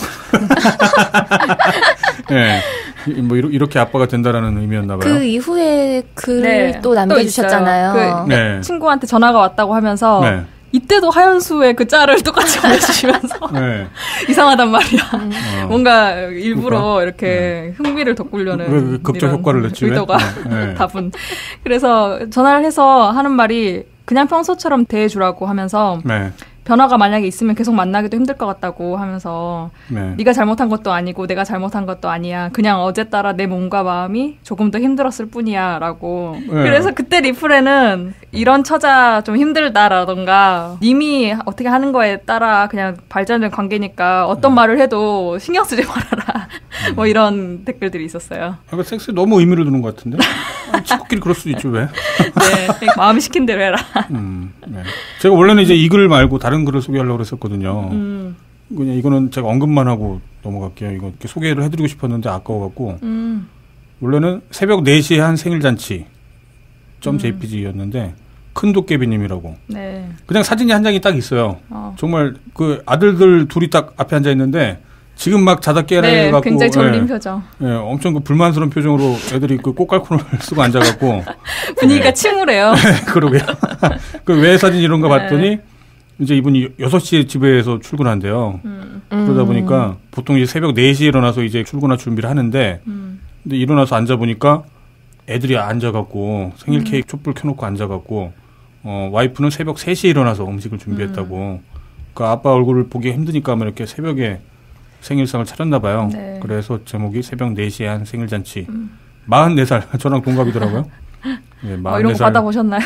네. 뭐 이렇게 아빠가 된다라는 의미였나 봐요. 그 이후에 글을 네. 또 남겨주셨잖아요. 그 네. 친구한테 전화가 왔다고 하면서 네. 이때도 하연수의 그 짤을 똑같이 올려주시면서 네. 이상하단 말이야. 음. 어. 뭔가 일부러 그러니까? 이렇게 네. 흥미를 돋구려는 왜, 왜 급적 효과를 냈지? 의도가 네. 다분. 그래서 전화를 해서 하는 말이 그냥 평소처럼 대해주라고 하면서 네. 변화가 만약에 있으면 계속 만나기도 힘들 것 같다고 하면서 네. 네가 잘못한 것도 아니고 내가 잘못한 것도 아니야. 그냥 어제 따라 내 몸과 마음이 조금 더 힘들었을 뿐이야 라고. 네. 그래서 그때 리플에는 이런 처자 좀 힘들다라던가 님이 어떻게 하는 거에 따라 그냥 발전된 관계니까 어떤 네. 말을 해도 신경 쓰지 말아라. 음. 뭐 이런 댓글들이 있었어요. 아, 섹스에 너무 의미를 두는 것 같은데? 친구끼리 그럴 수도 있죠, 왜? 네, 마음이 시킨 대로 해라. 음, 네. 제가 원래는 이제 이 글 말고 다른 글을 소개하려고 했었거든요. 음. 그냥 이거는 제가 언급만 하고 넘어갈게요. 이거 이렇게 소개를 해드리고 싶었는데 아까워갖고. 음. 원래는 새벽 네 시에 한 생일잔치 .jpg였는데 큰 도깨비님이라고. 네. 그냥 사진이 한 장이 딱 있어요. 어. 정말 그 아들들 둘이 딱 앞에 앉아 있는데 지금 막 자다 깨어나갖고 네, 굉장히 졸린 예, 표정. 예, 엄청 그 불만스러운 표정으로 애들이 그 꽃갈콘을 쓰고 앉아갖고 분위기가 예. 침울해요. 그러게요. 그 왜 사진 이런가 봤더니 네. 이제 이분이 여섯 시에 집에서 출근한대요. 음. 그러다 보니까 보통 이제 새벽 네 시에 일어나서 이제 출근할 준비를 하는데 음. 근데 일어나서 앉아보니까 애들이 앉아갖고 생일 케이크 촛불 켜놓고 앉아갖고 어, 와이프는 새벽 세 시에 일어나서 음식을 준비했다고. 음. 그 아빠 얼굴을 보기 힘드니까 뭐 이렇게 새벽에 생일상을 차렸나 봐요. 네. 그래서 제목이 새벽 네 시에 한 생일잔치. 음. 마흔네 살. 저랑 동갑이더라고요. 네, 마흔네 살. 어, 이런 거 받아보셨나요?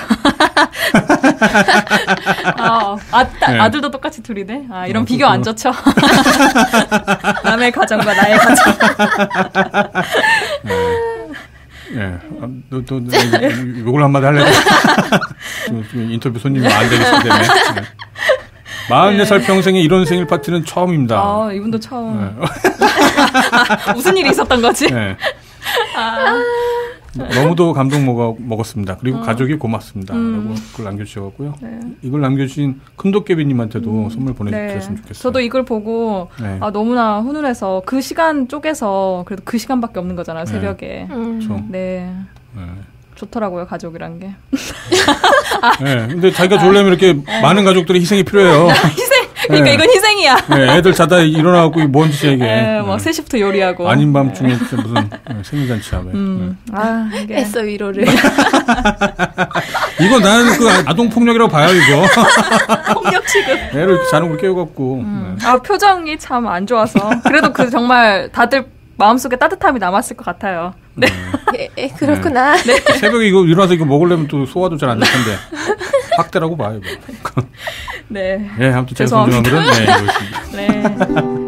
아, 아, 네. 아들도 똑같이 둘이네. 아, 이런 어, 비교 안 좋죠. 남의 가정과 나의 가정. 네. 네. 아, 너, 너, 너, 욕을 한마디 할래? 지금, 지금 인터뷰 손님이 안 되기 때문에. 네. 마흔네 살 네. 평생에 이런 생일 파티는 처음입니다. 아, 이분도 처음. 네. 아, 무슨 일이 있었던 거지? 네. 아. 너무도 감동 먹어, 먹었습니다. 그리고 어. 가족이 고맙습니다. 음. 라고 그걸 남겨주셔가고요. 네. 이걸 남겨주신 큰도깨비님한테도 음. 선물 보내주셨으면 네. 좋겠어요. 저도 이걸 보고 네. 아, 너무나 훈훈해서 그 시간 쪼개서 그래도 그 시간밖에 없는 거잖아요. 새벽에. 네. 음. 네. 네. 좋더라고요, 가족이란 게. 네, 근데 자기가 졸려면 이렇게 네. 많은 가족들의 희생이 필요해요. 희생! 그러니까 네. 이건 희생이야. 네, 애들 자다 일어나고 뭔 짓이야, 이게. 네, 막 네. 세 시부터 요리하고. 아닌 밤중에 네. 무슨 네, 생일잔치야, 왜. 음. 네. 아, 이게. 애써 위로를. 이거 나는 그 아동폭력이라고 봐요, 이거. 폭력 취급. 애를 이렇게 자는 걸 깨워갖고. 음. 네. 아, 표정이 참 안 좋아서. 그래도 그 정말 다들 마음속에 따뜻함이 남았을 것 같아요. 네. 에, 에, 그렇구나. 네. 네. 새벽에 이거 일어나서 이거 먹으려면 또 소화도 잘 안 될 텐데. 학대라고 봐요, 이거. 네. 네, 아무튼 제가 소중한 글은 네, 이거 있습니다. 네.